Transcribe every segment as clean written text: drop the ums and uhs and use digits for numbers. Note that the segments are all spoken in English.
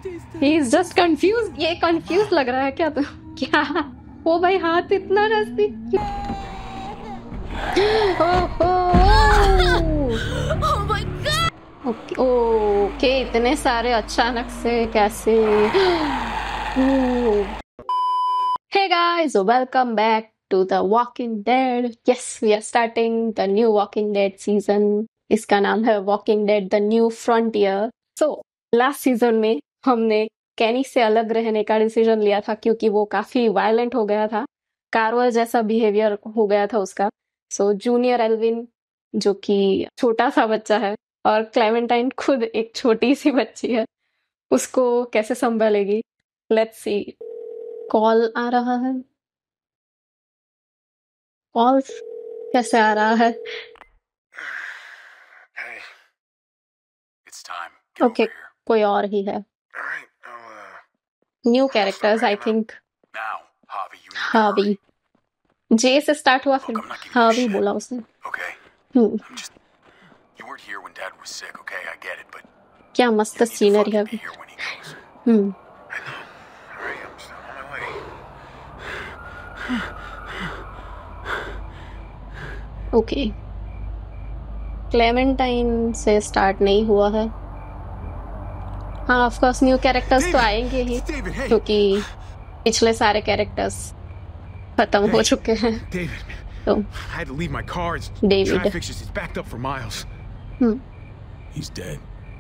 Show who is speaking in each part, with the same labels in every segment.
Speaker 1: He is just confuse. ये confuse लग रहा है क्या? तो क्या? ओ भाई, हाथ इतना नजदीक क्यों?
Speaker 2: Oh my God!
Speaker 1: Okay okay, इतने सारे अचानक से कैसे? Hey guys, welcome back to The Walking Dead. Yes, we are starting the new Walking Dead season. इसका नाम है Walking Dead The New Frontier. So, last season में हमने कैनी से अलग रहने का डिसीजन लिया था क्योंकि वो काफी वायलेंट हो गया था, कार्वर जैसा बिहेवियर हो गया था उसका। सो जूनियर एल्विन जो कि छोटा सा बच्चा है और क्लेमेंटाइन खुद एक छोटी सी बच्ची है, उसको कैसे संभालेगी? Let's see. कॉल आ रहा है। कॉल कैसे आ रहा है?
Speaker 3: Hey, it's time. Get
Speaker 1: okay,
Speaker 3: over here.
Speaker 1: कोई और ही है।
Speaker 3: All right, I'll
Speaker 1: new characters I think.
Speaker 3: now, Javi, you need
Speaker 1: हावी।
Speaker 3: to hurry.
Speaker 1: जे से स्टार्ट हुआ, फिर
Speaker 3: Look, I'm not giving you
Speaker 1: हावी
Speaker 3: shit.
Speaker 1: बोला उसने।
Speaker 3: Okay,
Speaker 1: hmm,
Speaker 3: you weren't here when Dad was sick. Okay, I get it, but
Speaker 1: क्या मस्त
Speaker 3: you need to
Speaker 1: सीनरी है
Speaker 3: fucking be
Speaker 1: अभी।
Speaker 3: here when he goes.
Speaker 1: Hmm,
Speaker 3: I know. All right, I'm just on my way.
Speaker 1: Okay. Clementine से start नहीं हुआ है। हाँ, of course new characters तो आएंगे ही
Speaker 4: David, hey,
Speaker 1: क्योंकि पिछले सारे कैरेक्टर्स खत्म हो चुके हैं।
Speaker 4: David,
Speaker 1: तो
Speaker 4: I had to leave my car. It's
Speaker 1: David.
Speaker 4: traffic's just it's backed up for miles.
Speaker 1: Hmm,
Speaker 3: He's dead.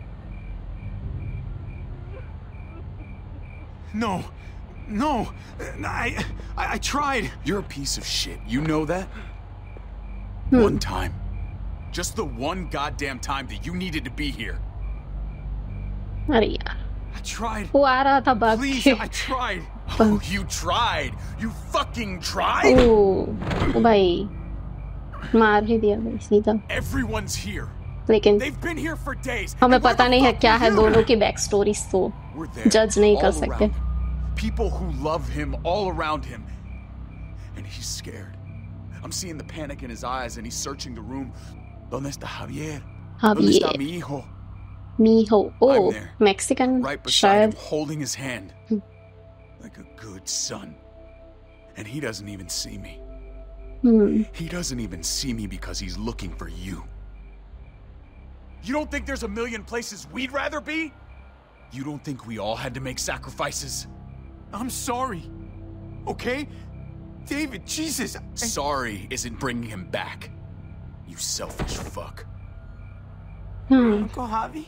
Speaker 4: No, no, I tried.
Speaker 3: You're a piece of shit. You know that? One time. Just the one goddamn time that you needed to be here.
Speaker 1: अरे यार,
Speaker 4: I tried.
Speaker 1: वो आ रहा था भाग
Speaker 4: Please,
Speaker 1: के।
Speaker 4: I tried.
Speaker 3: Oh, you tried. You fucking tried?
Speaker 1: ओ भाई, मार ही दिया भाई सीधा।
Speaker 3: Everyone's here.
Speaker 1: लेकिन
Speaker 3: They've been here for days.
Speaker 1: हमें
Speaker 3: And where
Speaker 1: पता
Speaker 3: the
Speaker 1: नहीं है
Speaker 3: fuck
Speaker 1: क्या
Speaker 3: were
Speaker 1: है
Speaker 3: you?
Speaker 1: दोनों की बैक स्टोरीज, तो
Speaker 3: We're there,
Speaker 1: जज नहीं कर
Speaker 3: all
Speaker 1: सकते।
Speaker 3: around him. People who love him all around him. And he's scared. I'm seeing the panic in his eyes and he's searching the room. ¿Dónde está Javier? ¿Dónde está
Speaker 1: Javier.
Speaker 3: mi hijo?
Speaker 1: मीहो, oh
Speaker 3: I'm there.
Speaker 1: Mexican
Speaker 3: Right beside
Speaker 1: शायद।
Speaker 3: him, holding his hand. Like a good son. And he doesn't even see me.
Speaker 1: Hmm,
Speaker 3: He doesn't even see me because he's looking for you. You don't think there's a million places we'd rather be? You don't think we all had to make sacrifices?
Speaker 4: I'm sorry. Okay, David, Jesus.
Speaker 3: Sorry isn't bringing him back. You selfish fuck.
Speaker 1: Hmm,
Speaker 5: Uncle Javi,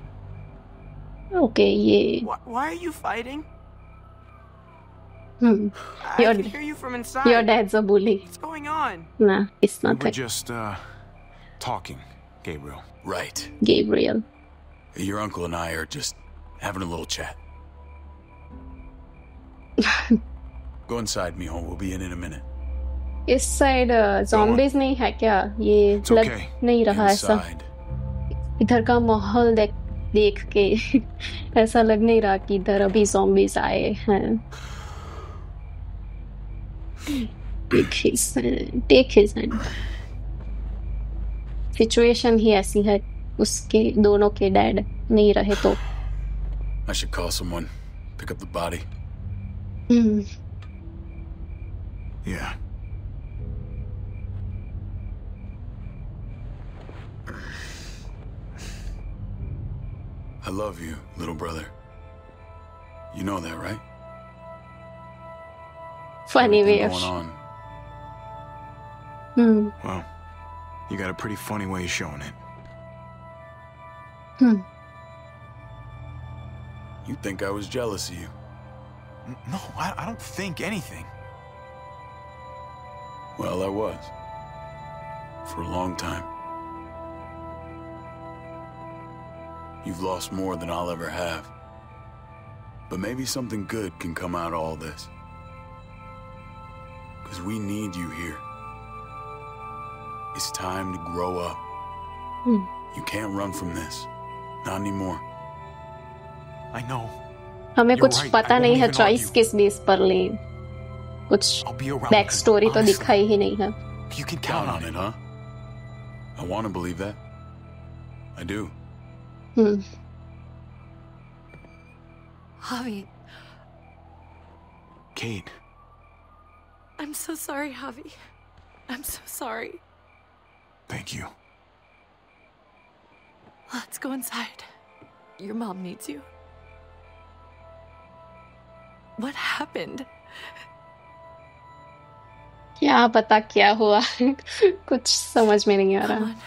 Speaker 1: okay, ये
Speaker 5: why are you fighting?
Speaker 1: Hmm,
Speaker 5: I
Speaker 1: Your-
Speaker 5: can hear you from inside.
Speaker 1: Your dad's a bully.
Speaker 5: What's going on?
Speaker 1: ना, it's
Speaker 4: We
Speaker 1: not
Speaker 4: were just talking, Gabriel.
Speaker 3: Right.
Speaker 1: Gabriel.
Speaker 3: Your uncle and I are just having a little chat. Go inside, mijo. We'll be in a minute.
Speaker 1: इस side zombies नहीं है क्या? ये
Speaker 4: It's
Speaker 1: लग
Speaker 4: okay.
Speaker 1: नहीं रहा ऐसा।
Speaker 3: Inside.
Speaker 1: इधर का माहौल देख के ऐसा लग नहीं रहा कि इधर अभी zombies आए हैं। Take his hand. सिचुएशन ही ऐसी है, उसके दोनों के डैड नहीं रहे तो।
Speaker 3: I should call someone. Pick up the body.
Speaker 1: Hmm,
Speaker 4: Yeah.
Speaker 3: I love you, little brother. You know that, right?
Speaker 1: funny way
Speaker 3: Everything
Speaker 1: of
Speaker 3: going on.
Speaker 1: Hmm,
Speaker 4: Well, you got a pretty funny way of showing it.
Speaker 1: Hmm,
Speaker 3: You think I was jealous of you?
Speaker 4: No, I don't think anything.
Speaker 3: Well, I was. For a long time. You've lost more than I'll ever have. But maybe something good can come out of all this. Because we need you here. It's time to grow up.
Speaker 1: Hmm,
Speaker 3: You can't run from this. Not anymore.
Speaker 4: I know.
Speaker 1: हमें
Speaker 4: You're
Speaker 1: कुछ
Speaker 4: right,
Speaker 1: पता
Speaker 4: I
Speaker 1: नहीं
Speaker 4: won't
Speaker 1: है
Speaker 4: even
Speaker 1: choice
Speaker 4: argue.
Speaker 1: किस base पर ले, कुछ
Speaker 4: I'll be around.
Speaker 1: Back story तो
Speaker 4: honestly.
Speaker 1: दिखाई ही नहीं है।
Speaker 4: You can
Speaker 3: Count
Speaker 4: count
Speaker 3: on it, huh? I want to believe that. I do.
Speaker 1: Hmm,
Speaker 2: Javi,
Speaker 4: Kate.
Speaker 2: I'm so sorry, Javi. I'm so sorry.
Speaker 4: Thank you.
Speaker 2: Let's go inside. Your mom needs you. What happened?
Speaker 1: क्या पता क्या हुआ कुछ समझ में नहीं आ
Speaker 2: Come
Speaker 1: रहा।
Speaker 2: on.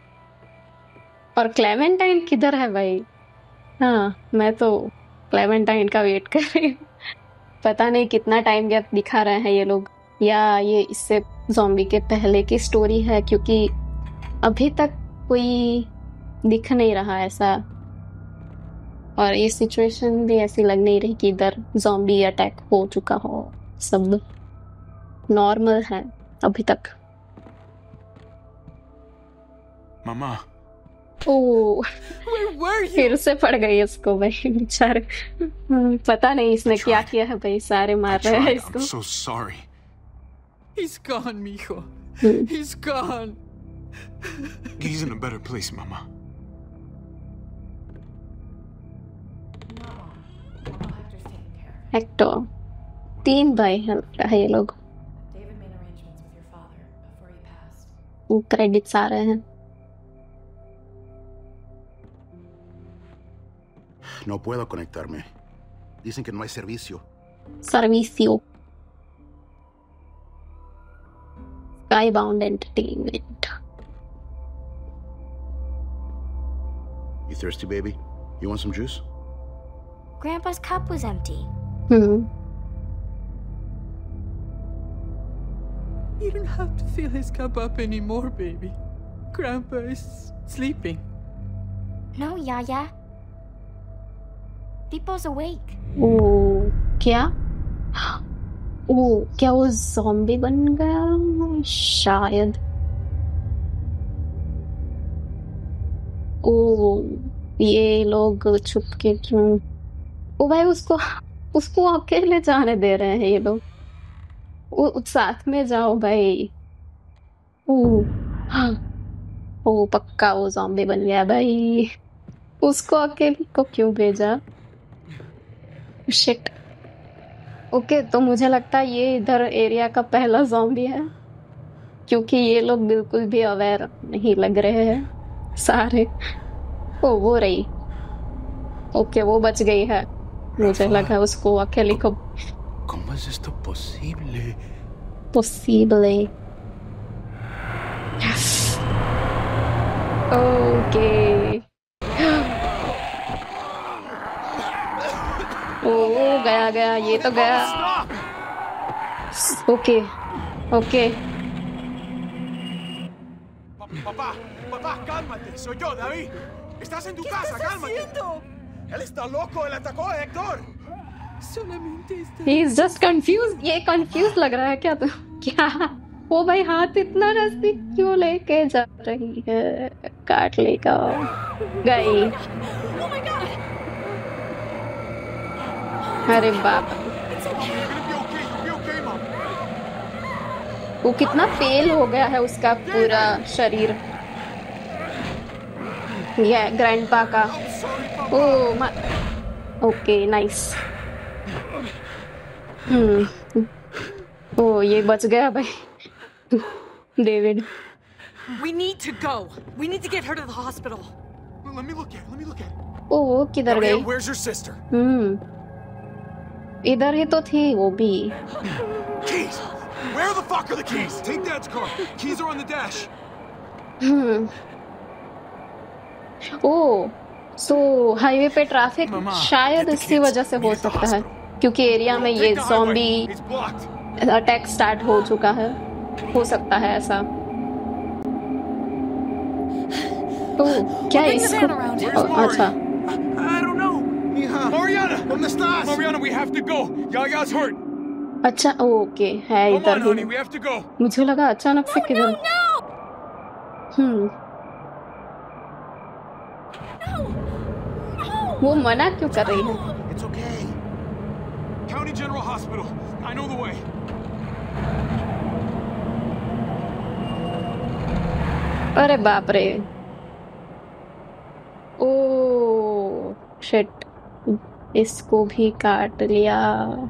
Speaker 1: और क्लेमेंटाइन किधर है भाई? हाँ, मैं तो क्लेमेंटाइन का वेट कर रही हूँ। पता नहीं कितना टाइम गैप दिखा रहे हैं ये लोग, या ये इससे ज़ॉम्बी के पहले की स्टोरी है, क्योंकि अभी तक कोई दिख नहीं रहा ऐसा, और ये सिचुएशन भी ऐसी लग नहीं रही कि इधर ज़ॉम्बी अटैक हो चुका हो। सब नॉर्मल है अभी तक।
Speaker 4: Mama.
Speaker 1: O
Speaker 5: Where were you?
Speaker 1: फिर से पड़ गई इसको भाई बेचारे। पता नहीं इसने क्या किया है भाई, सारे
Speaker 4: I
Speaker 1: मार रहे हैं
Speaker 4: tried.
Speaker 1: इसको।
Speaker 4: I'm so sorry.
Speaker 5: He's gone, mijo. He's gone.
Speaker 4: He's in a better place, Mama.
Speaker 1: Hector, 3 भाई है ये लोग।
Speaker 6: David made arrangements with your father before he passed.
Speaker 1: Credits आ रहे हैं।
Speaker 7: No puedo conectarme. Dicen que no hay servicio.
Speaker 1: सर्विसियो, Skybound Entertainment।
Speaker 7: You thirsty, baby? You want some juice?
Speaker 8: Grandpa's cup was empty.
Speaker 5: You don't have to fill his cup up anymore, baby. Grandpa is sleeping.
Speaker 8: No, Yaya. Beepo's awake.
Speaker 1: ओ क्या? ओ क्या वो zombie बन गया शायद? ओ ये लोग छुप के क्यों? ओ भाई उसको अकेले जाने दे रहे हैं ये लोग। वो साथ में जाओ भाई। ओ हाँ, ओ पक्का वो ज़ॉम्बी बन गया भाई। उसको अकेले को क्यों भेजा? शिट। ओके, तो मुझे लगता है ये इधर एरिया का पहला ज़ॉम्बी है, क्योंकि ये लोग बिल्कुल भी अवेयर नहीं लग रहे हैं सारे। ओ वो रही। ओके, वो बच गई है। मुझे लगा उसको अकेले को।
Speaker 7: ¿Cómo es esto posible?
Speaker 1: Possible. Yes. Okay. Oh गया ये तो गया। Okay okay.
Speaker 3: Papá, cálmate. Soy yo, David. Estás en tu casa, cálmate.
Speaker 5: haciendo?
Speaker 3: Él está loco. Él atacó a Héctor.
Speaker 5: Solamente está...
Speaker 1: He is just confused. ये confused लग रहा है क्या? तो क्या वो भाई हाथ इतना नजदीक क्यों लेके जा रही है? काट लेगा। गई।
Speaker 2: Oh my god!
Speaker 1: अरे बाप,
Speaker 3: You're gonna be okay. You'll be okay, Mom.
Speaker 1: वो कितना पेल हो गया है उसका पूरा शरीर। ये ग्रैंडपा का।
Speaker 3: I'm sorry, Papa.
Speaker 1: Oh okay nice. Oh ये बच गया भाई David.
Speaker 2: We need to go. We need to get her to the hospital.
Speaker 3: Let me look at it. Let me look at it.
Speaker 1: Oh वो किधर
Speaker 3: Gabriel,
Speaker 1: गई?
Speaker 3: where's your sister?
Speaker 1: इधर ही तो थी वो भी।
Speaker 3: Keys. Where the fuck are the keys?
Speaker 4: Take Dad's car. Keys are on the dash.
Speaker 1: Oh so highway पे traffic
Speaker 4: Mama,
Speaker 1: शायद
Speaker 4: get the
Speaker 1: इसी
Speaker 4: kids.
Speaker 1: वजह से
Speaker 4: We
Speaker 1: हो
Speaker 4: need the
Speaker 1: सकता है,
Speaker 4: hospital.
Speaker 1: क्योंकि एरिया में ये
Speaker 3: Take the highway.
Speaker 1: Zombie
Speaker 3: It's blocked.
Speaker 1: Attack start हो चुका है। हो सकता है ऐसा। ओ क्या है
Speaker 2: Bring the van
Speaker 1: इसको?
Speaker 2: around.
Speaker 3: Where's
Speaker 1: अच्छा
Speaker 3: I don't know. Mariana, ¿dónde estás? Mariana, we have to go. Yaya's hurt.
Speaker 1: अच्छा ओके है
Speaker 3: Come
Speaker 1: इधर
Speaker 3: on,
Speaker 1: ही।
Speaker 3: honey, we have to go.
Speaker 1: मुझे लगा अचानक से किधर। वो मना क्यों कर रही है?
Speaker 7: It's okay.
Speaker 4: County General Hospital. I know the way.
Speaker 1: अरे बाप रे। ओ शिट, इसको भी काट लिया।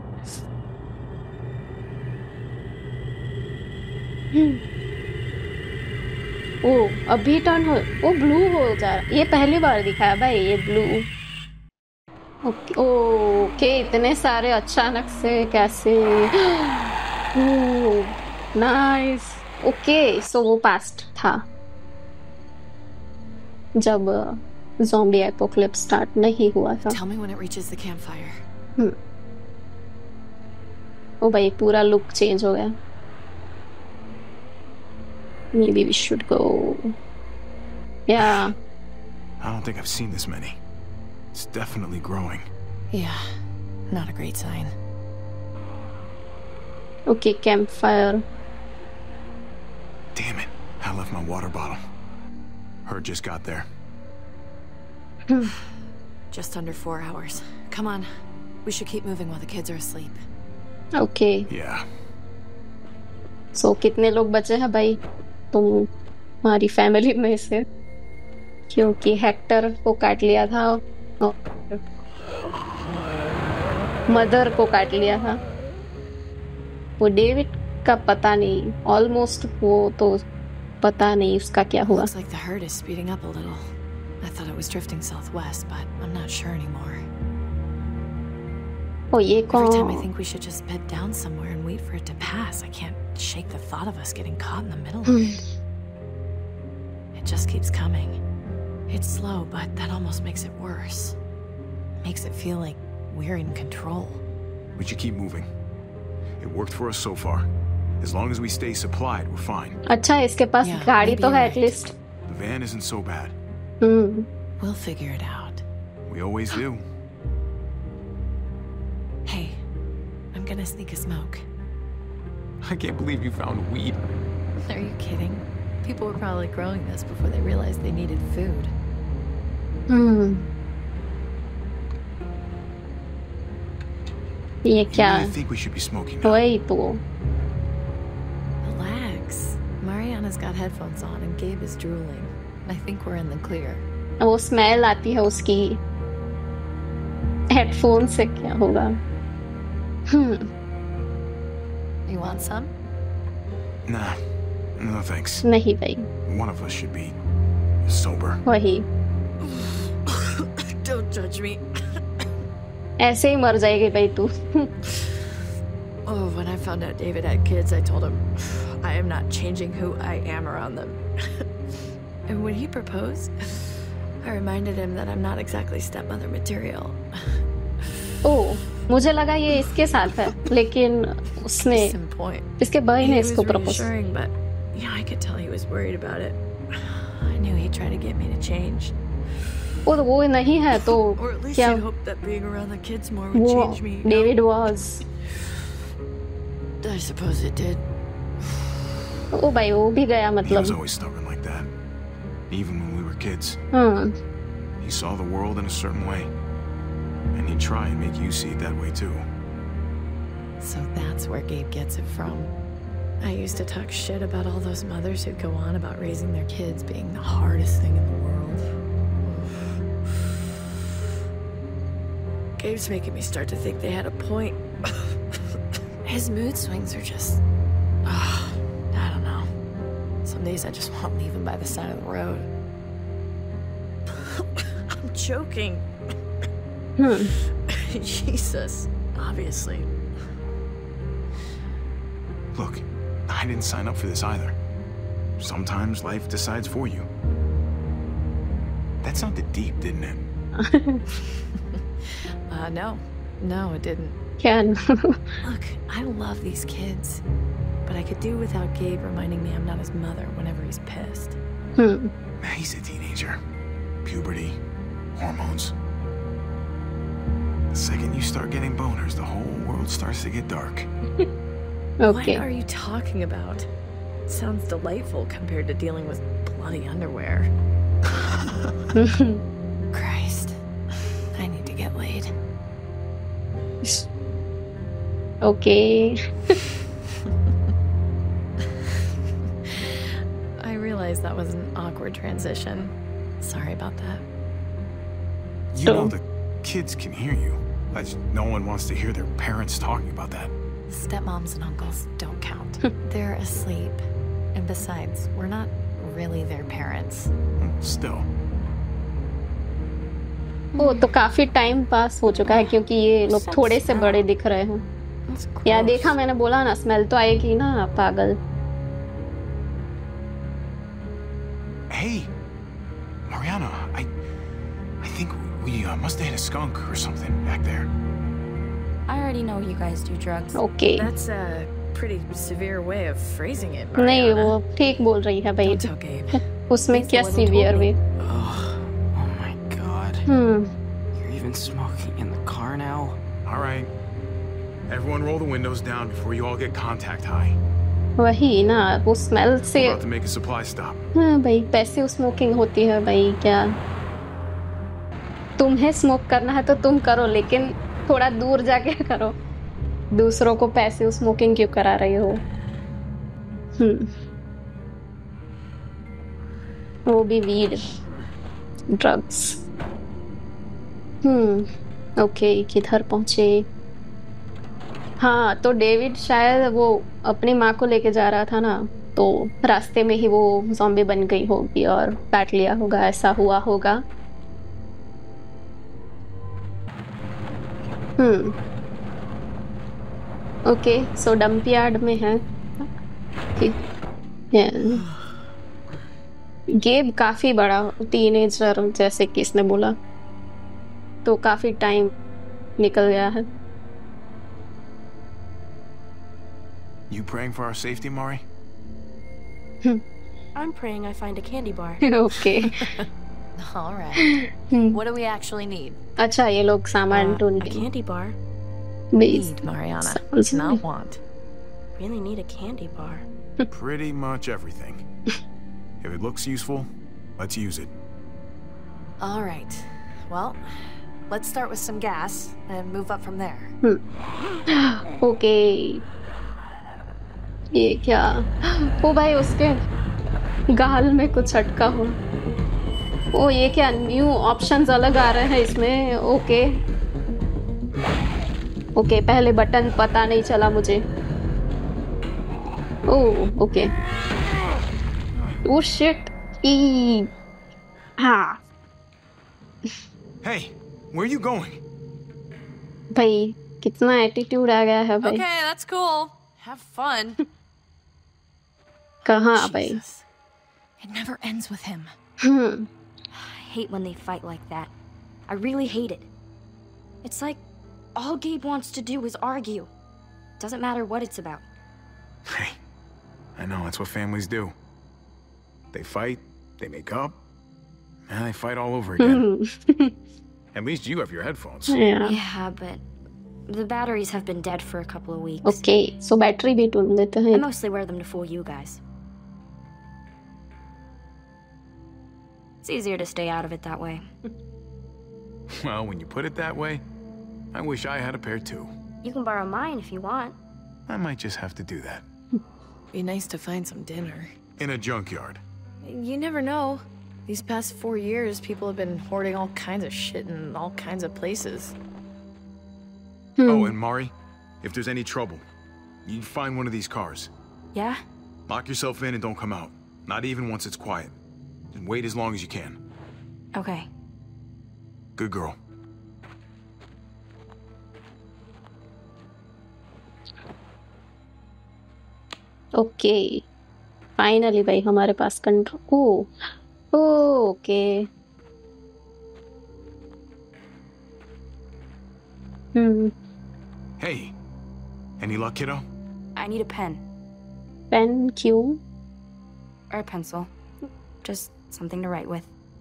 Speaker 1: ओ अभी टर्न हो, वो ब्लू हो जा रहा, ये पहली बार दिखाया भाई ये ब्लू। ओके ओके, इतने सारे अचानक से कैसे। नाइस। ओके सो वो पास्ट था जब ज़ॉम्बी एपोकलिप्स स्टार्ट नहीं हुआ था।
Speaker 2: Tell me when it reaches the campfire.
Speaker 1: ओ भाई पूरा लुक चेंज हो गया। Maybe we should go. Yeah.
Speaker 4: I don't think I've seen this many. It's definitely growing.
Speaker 2: Yeah, not a great sign.
Speaker 1: Okay, campfire.
Speaker 4: Damn it. I left my water bottle. Herd just got there.
Speaker 2: Just under 4 hours. Come on. We should keep moving while the kids are asleep.
Speaker 1: Okay.
Speaker 4: Yeah.
Speaker 1: So कितने लोग बचे हैं भाई तुम्हारी family में से? क्योंकि Hector को काट लिया था और मदर को काट लिया था। वो डेविड का पता नहीं, ऑलमोस्ट वो तो पता नहीं उसका क्या हुआ।
Speaker 2: Looks like the herd is speeding up a little. I thought it was drifting southwest, but I'm not sure anymore.
Speaker 1: ओ ये
Speaker 2: Every time I
Speaker 1: कौन?
Speaker 2: think we should just bed down somewhere and wait for it to pass. I can't shake the thought of us getting caught in the middle of it. It just keeps coming. It's slow, but that almost makes it worse. Makes it feel like we're in control.
Speaker 4: We should keep moving. It worked for us so far. As long as we stay supplied, we're fine.
Speaker 1: अच्छा इसके पास
Speaker 2: Yeah,
Speaker 1: गाड़ी
Speaker 2: maybe
Speaker 1: तो है
Speaker 2: you're right.
Speaker 1: At least.
Speaker 4: The van isn't so bad.
Speaker 2: We'll figure it out.
Speaker 4: We always do.
Speaker 2: Hey, I'm gonna sneak a smoke.
Speaker 4: I can't believe you found weed.
Speaker 2: Are you kidding? People were probably growing this before they realized they needed food.
Speaker 1: ये
Speaker 4: You
Speaker 1: क्या?
Speaker 4: really think we should be smoking now?
Speaker 1: वही तो।
Speaker 2: Relax. Mariana's got headphones on and Gabe is drooling. I think we're in the clear.
Speaker 1: वो smell आती है उसकी headphone से, क्या होगा?
Speaker 2: You want some?
Speaker 4: Nah. No thanks.
Speaker 1: नहीं भाई,
Speaker 4: One of us should be sober.
Speaker 1: वही
Speaker 2: Don't judge me.
Speaker 1: ऐसे ही मर जाएगी भाई तू।
Speaker 2: Oh, when I found out David had kids, I told him I am not changing who I am around them. And when he proposed, I reminded him that I'm not exactly stepmother material.
Speaker 1: ओ मुझे लगा ये इसके साथ है, लेकिन उसने
Speaker 2: Case in point.
Speaker 1: इसके भाई
Speaker 2: He
Speaker 1: ने
Speaker 2: was
Speaker 1: इसको propose.
Speaker 2: reassuring, but yeah, I could tell he was worried about it. I knew he'd try to get me to change.
Speaker 1: वो नहीं है तो
Speaker 2: Or at least
Speaker 1: क्या
Speaker 2: he'd hoped that being around the kids more would
Speaker 1: वो
Speaker 2: change me.
Speaker 1: David was.
Speaker 2: I suppose it did.
Speaker 1: Oh भाई वो भी गया
Speaker 4: He was
Speaker 1: मतलब।
Speaker 4: always stubborn like that. Even when we were kids.
Speaker 1: हाँ
Speaker 4: He saw the world in a certain way. And he'd try and make you see it that way too.
Speaker 2: So that's where Gabe gets it from. I used to talk shit about all those mothers who'd go on about raising their kids being the hardest thing in the world. Gabe's making me start to think they had a point. His mood swings are just... I don't know. Some days I just want leaving by the side of the road. I'm joking. Jesus, obviously.
Speaker 4: Look, I didn't sign up for this either. Sometimes life decides for you. That sounded deep, didn't it?
Speaker 2: No. No, it didn't.
Speaker 1: क्या?
Speaker 2: Look, I love these kids. But I could do without Gabe reminding me I'm not his mother whenever he's pissed.
Speaker 4: He's a teenager. Puberty, hormones. The second you start getting boners, the whole world starts to get dark.
Speaker 2: What are you talking about? It sounds delightful compared to dealing with bloody underwear. Christ. I need to get laid.
Speaker 1: Okay.
Speaker 2: I realize that was an awkward transition. Sorry about that.
Speaker 4: You know the kids can hear you. No one wants to hear their parents talking about that.
Speaker 2: Stepmoms and uncles don't count. They're asleep. And besides, we're not really their parents.
Speaker 4: Still.
Speaker 1: वो तो काफी time pass हो चुका है क्योंकि ये लोग थोड़े से बड़े दिख रहे हैं। या देखा, मैंने बोला ना, स्मेल तो आएगी ना, पागल।
Speaker 4: Hey, Mariana, I think we must have hit a skunk or something back there.
Speaker 8: I already know you guys do drugs.
Speaker 1: Okay.
Speaker 2: That's a pretty severe way of phrasing it,
Speaker 1: नहीं,
Speaker 2: Mariana.
Speaker 1: वो ठीक बोल रही है भाई।
Speaker 2: Don't tell Gabe.
Speaker 1: उसमें क्या severe वे?
Speaker 9: Oh my god. You're even smoking in the car now?
Speaker 4: All right. Everyone roll the windows down before you all get contact high.
Speaker 1: वही ना, वो स्मेल से।
Speaker 4: About to make a supply stop.
Speaker 1: हाँ भाई, passive smoking होती है भाई। क्या तुम्हें स्मोक करना है तो तुम करो, लेकिन थोड़ा दूर जाके करो। दूसरों को पैसिव स्मोकिंग क्यों करा रही हो? वो भी वीड, ड्रग्स। ओके, किधर पहुंचे? हाँ, तो डेविड शायद वो अपनी माँ को लेके जा रहा था ना, तो रास्ते में ही वो ज़ॉम्बी बन गई होगी और काट लिया होगा, ऐसा हुआ होगा। ओके, सो डंप यार्ड में है। गेब काफी बड़ा टीनेजर, जैसे किसने बोला, तो काफी टाइम निकल गया है।
Speaker 4: You praying for our safety, Mari?
Speaker 6: I'm praying I find a candy bar.
Speaker 1: Okay.
Speaker 2: All right. What do we actually need?
Speaker 1: अच्छा, ये लोग सामान
Speaker 6: A
Speaker 1: ढूंढ
Speaker 6: candy bar?
Speaker 2: Need, Mariana.
Speaker 1: Sounds
Speaker 2: Not
Speaker 1: nice.
Speaker 2: want.
Speaker 6: Really need a candy bar.
Speaker 4: Pretty much everything. If it looks useful, let's use it.
Speaker 2: All right. Well, let's start with some gas and move up from there.
Speaker 1: Okay, ये क्या? ओ भाई, उसके गाल में कुछ अटका हो। ओ, ये क्या न्यू ऑप्शंस अलग आ रहे हैं इसमें? ओके ओके, पहले बटन पता नहीं चला मुझे। ओह, ओके। Oh shit. ई हाँ
Speaker 4: Hey, where are you going?
Speaker 1: भाई, कितना एटीट्यूड आ गया है भाई।
Speaker 2: Okay, that's cool. Have fun.
Speaker 1: कहाँ भाई?
Speaker 2: Jesus. It never ends with him.
Speaker 8: I hate when they fight like that. I really hate it. It's like all Gabe wants to do is argue. Doesn't matter what it's about.
Speaker 4: Hey, I know, that's what families do. They fight, they make up, and they fight all over again. At least you have your headphones.
Speaker 1: Yeah.
Speaker 8: Yeah, but the batteries have been dead for a couple of weeks.
Speaker 1: Okay, so battery भी ढूंढ देते
Speaker 8: I
Speaker 1: हैं।
Speaker 8: mostly wear them to fool you guys. It's easier to stay out of it that way.
Speaker 4: Well, when you put it that way, I wish I had a pair too.
Speaker 8: You can borrow mine if you want.
Speaker 4: I might just have to do that.
Speaker 2: Be nice to find some dinner.
Speaker 4: In a junkyard.
Speaker 2: You never know. These past 4 years, people have been hoarding all kinds of shit in all kinds of places.
Speaker 4: Oh, and Mari, if there's any trouble, you find one of these cars.
Speaker 8: Yeah?
Speaker 4: Lock yourself in and don't come out. Not even once it's quiet. And wait as long as you can.
Speaker 8: Okay.
Speaker 4: Good girl.
Speaker 1: Okay, finally भाई हमारे पास control. Okay.
Speaker 4: Hey, any luck, kiddo?
Speaker 8: I need a pen.
Speaker 1: Pen क्यों?
Speaker 8: Or a pencil. Just something to write with.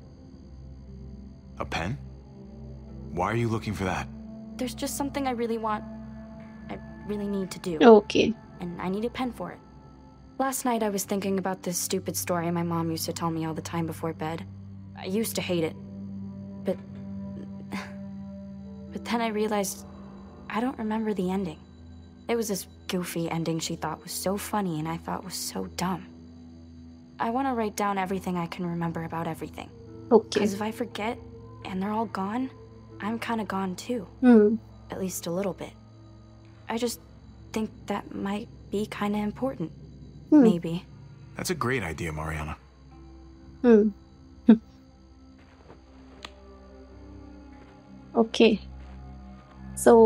Speaker 4: A pen? Why are you looking for that?
Speaker 8: There's just something I really want. I really need to do.
Speaker 1: Okay.
Speaker 8: And I need a pen for it. Last night I was thinking about this stupid story my mom used to tell me all the time before bed. I used to hate it. But then I realized I don't remember the ending. It was this goofy ending she thought was so funny and I thought was so dumb. I want to write down everything I can remember about everything.
Speaker 1: Okay.
Speaker 8: Because if I forget and they're all gone, I'm kind of gone too. at least a little bit. I just think that might be kind of important. Maybe.
Speaker 4: That's a great idea, Mariana.
Speaker 1: Okay. So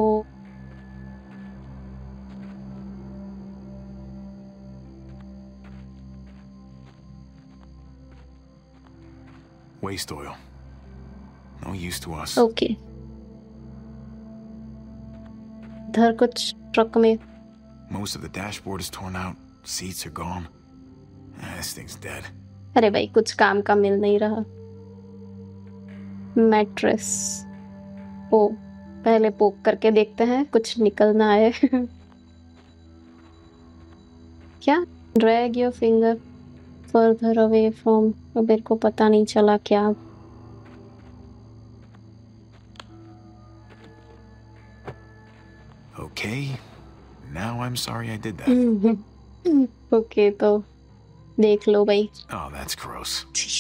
Speaker 4: Waste oil. No use to us.
Speaker 1: okay. इधर कुछ truck में
Speaker 4: Most of the dashboard is torn out. Seats are gone. This thing's dead.
Speaker 1: अरे भाई कुछ काम का मिल नहीं रहा. मैट्रेस. ओ पहले पोक करके देखते हैं कुछ निकल ना आए. क्या? Drag your finger further away from. अब मेरे को पता नहीं चला क्या.
Speaker 4: Okay. Now I'm sorry I did that.
Speaker 1: Okay, तो देख लो भाई.
Speaker 4: Oh, that's gross.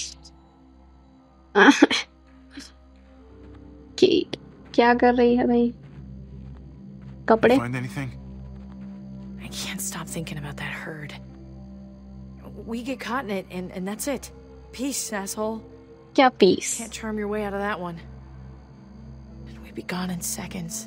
Speaker 1: Kate, क्या कर रही है भाई? कपड़े?
Speaker 4: Find anything?
Speaker 2: I can't stop thinking about that herd. We get caught in it, and that's it. Peace, asshole.
Speaker 1: क्या peace?
Speaker 2: Can't charm your way out of that one. And we'd be gone in seconds.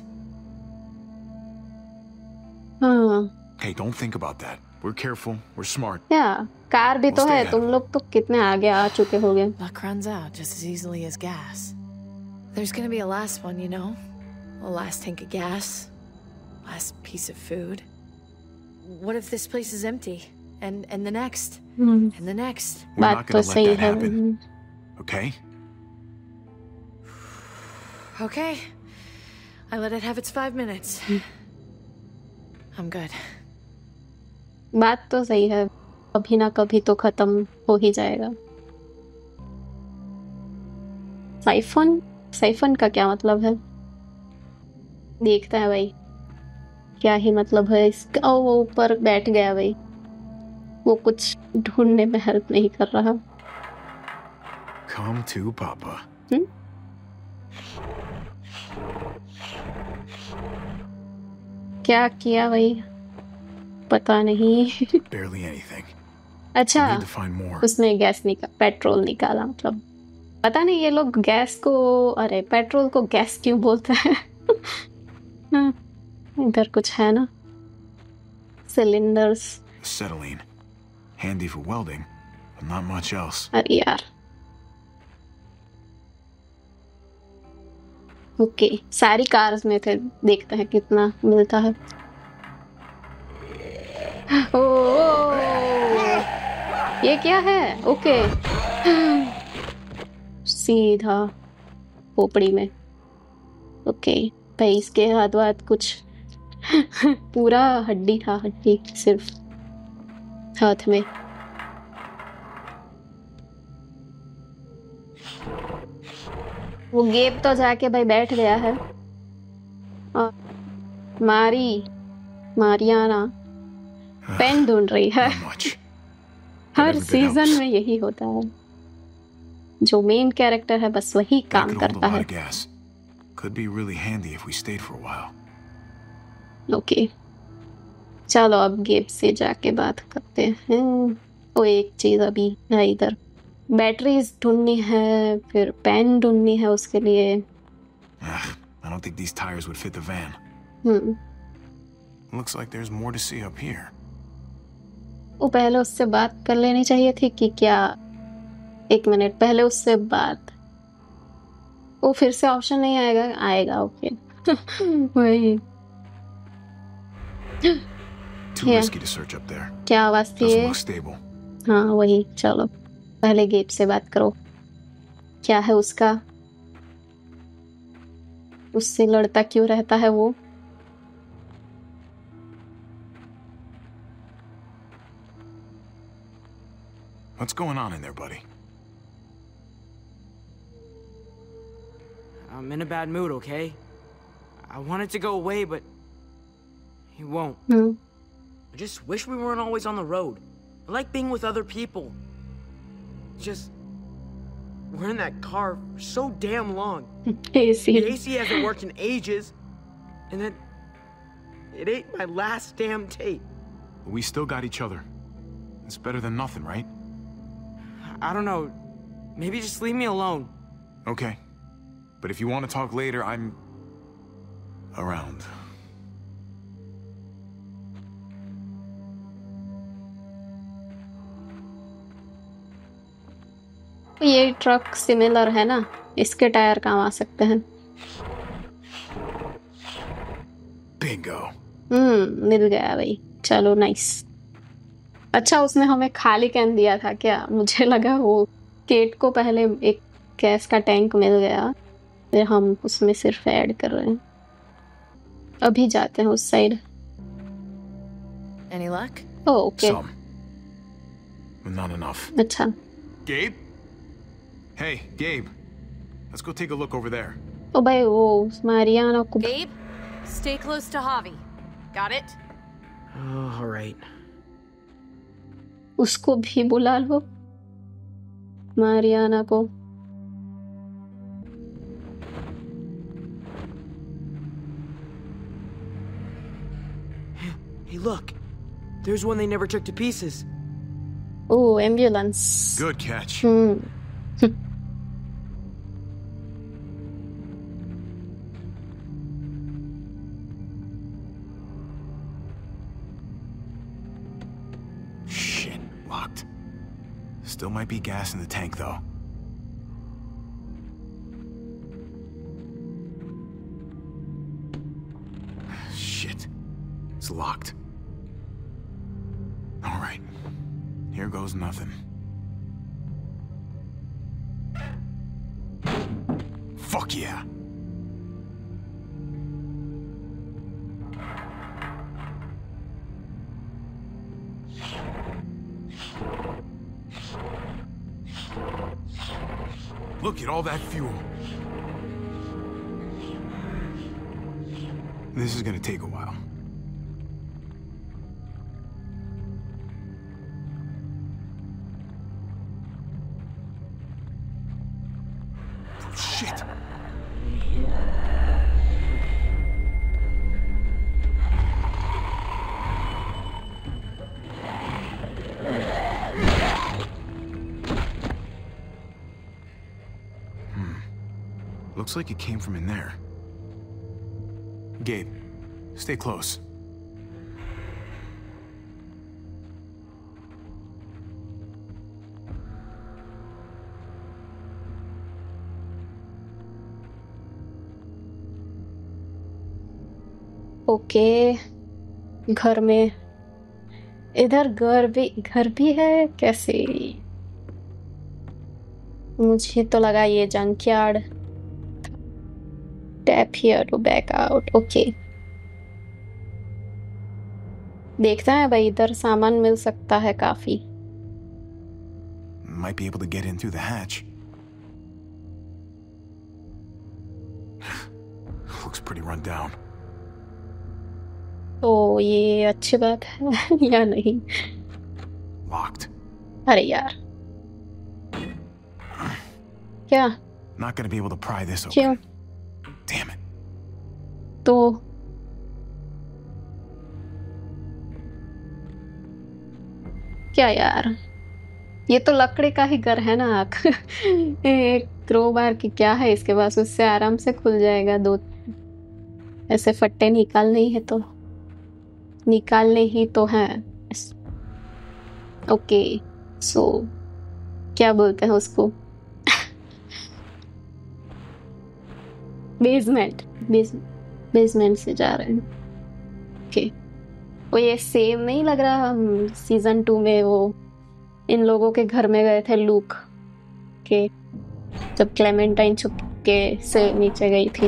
Speaker 1: हाँ.
Speaker 4: Hey, don't think about that. We're careful. We're smart.
Speaker 1: Yeah, car भी तो है. तुम लोग तो कितने आगे आ चुके होगे.
Speaker 2: Luck runs out just as easily as gas. There's gonna be a last one, you know? A last tank of gas. Last piece of food. What if this place is empty? And the next? And the next?
Speaker 4: We're not
Speaker 1: बात तो
Speaker 4: gonna let
Speaker 1: सही
Speaker 4: that
Speaker 1: है.
Speaker 4: happen. Okay?
Speaker 2: Okay. I let it have its 5 minutes. I'm good.
Speaker 1: बात तो सही है. कभी ना कभी तो खत्म हो ही जाएगा. साइफन? साइफन का क्या मतलब है? देखता है भाई. क्या ही मतलब है इसका. ओ वो ऊपर बैठ गया भाई. वो कुछ ढूंढने में हेल्प नहीं कर रहा.
Speaker 4: Come to Papa.
Speaker 1: क्या किया भाई? पता नहीं.
Speaker 4: Barely anything.
Speaker 1: अच्छा,
Speaker 4: We need to find more.
Speaker 1: उसने गैस पेट्रोल निकाला. मतलब पता नहीं ये लोग गैस को, अरे पेट्रोल को गैस क्यों बोलते हैं. इधर कुछ है ना. Cylinders.
Speaker 4: Acetylene. Handy for welding, but not much else.
Speaker 1: अरे यार. ओके, सारी कार्स में थे. देखते हैं कितना मिलता है. ओ ये क्या है? ओके. सीधा खोपड़ी में. ओके भाई इसके हाथ वाथ कुछ पूरा हड्डी था. हड्डी सिर्फ हाथ में. वो गेब तो जाके भाई बैठ गया है. और मारियाना पेन ढूंढ रही है.
Speaker 4: Not much.
Speaker 1: हर
Speaker 4: Every bit
Speaker 1: सीजन
Speaker 4: helps.
Speaker 1: में यही होता है. जो मेन कैरेक्टर है बस वही
Speaker 4: That
Speaker 1: काम
Speaker 4: could hold a
Speaker 1: करता
Speaker 4: lot
Speaker 1: है.
Speaker 4: of gas. Could be really handy if we stayed for a while.
Speaker 1: Okay चलो अब गेब से जाके बात करते हैं. वो एक चीज अभी है इधर. बैटरीज ढूंढनी है, फिर पेन ढूंढनी है उसके लिए.
Speaker 4: Ugh, I don't think these tires would fit the van. Looks like there's more to see up here.
Speaker 1: वो पहले उससे बात कर लेनी चाहिए थी कि क्या. एक मिनट पहले उससे बात. वो फिर से ऑप्शन नहीं आएगा. आएगा. ओके वही.
Speaker 4: Too
Speaker 1: Yeah.
Speaker 4: risky to search up there.
Speaker 1: क्या आवाज थी
Speaker 4: Doesn't
Speaker 1: ये?
Speaker 4: look stable.
Speaker 1: हाँ वही. चलो पहले गेब से बात करो. क्या है उसका? उससे लड़ता क्यों रहता है वो?
Speaker 4: What's going on in there, buddy?
Speaker 9: I'm in a bad mood, okay? I want it to go away, but he won't. I just wish we weren't always on the road. I like being with other people. Just, we're in that car for so damn long.
Speaker 1: AC.
Speaker 9: The AC hasn't worked in ages. And then it ate my last damn tape.
Speaker 4: We still got each other. It's better than nothing, right?
Speaker 9: I don't know. Maybe just leave me alone.
Speaker 4: Okay. But if you want to talk later, I'm around.
Speaker 1: ये truck similar है ना, इसके tyre काम आ सकते हैं।
Speaker 4: Bingo.
Speaker 1: मिल गया भाई, चलो नाइस। अच्छा उसने हमें खाली कैन दिया था क्या? मुझे लगा वो केट को पहले एक गैस का टैंक मिल गया, फिर हम उसमें सिर्फ ऐड कर रहे हैं। अभी जाते हैं उस side.
Speaker 2: Any luck?
Speaker 1: Oh okay.
Speaker 4: Some. But not enough.
Speaker 1: अच्छा।
Speaker 4: Gabe? Hey, Gabe. Let's go take a look over there.
Speaker 1: Oh भाई वो मारियाना को
Speaker 2: Gabe, stay close to Javi. Got it?
Speaker 9: Oh, all right.
Speaker 1: उसको भी बुला लो, Mariana को।
Speaker 9: Hey, look. There's one they never took to pieces.
Speaker 1: Oh ambulance.
Speaker 4: Good catch. Shit, locked. Still might be gas in the tank, though. Shit. It's locked. All right. Here goes nothing. Fuck yeah. Look at all that fuel. This is gonna take a while. Oh, shit. Looks like it came from in there. Gabe, stay close.
Speaker 1: Okay. घर में, इधर घर भी है कैसे? मुझे तो लगा ये junkyard. Tap here to back out. Okay, देखते हैं भाई, इधर सामान मिल सकता है काफी।
Speaker 4: Might be able to get in through the hatch. Looks pretty run down.
Speaker 1: तो ये अच्छी बात है या नहीं?
Speaker 4: Locked.
Speaker 1: अरे यार, क्या?
Speaker 4: Not gonna be able to pry this open.
Speaker 1: क्यों?
Speaker 4: Damn it.
Speaker 1: तो क्या यार, ये तो लकड़ी का ही घर है ना। एक क्रोबार की क्या है इसके पास, उससे आराम से खुल जाएगा। दो ऐसे फट्टे निकालने ही तो हैं। ओके, सो क्या बोलते हैं उसको? बेसमेंट से जा रहे हैं। ओके, वो ये सेम नहीं लग रहा? हम सीजन 2 में वो इन लोगों के घर में गए थे लूक के, जब क्लेमेंटाइन छुपके से नीचे गई थी।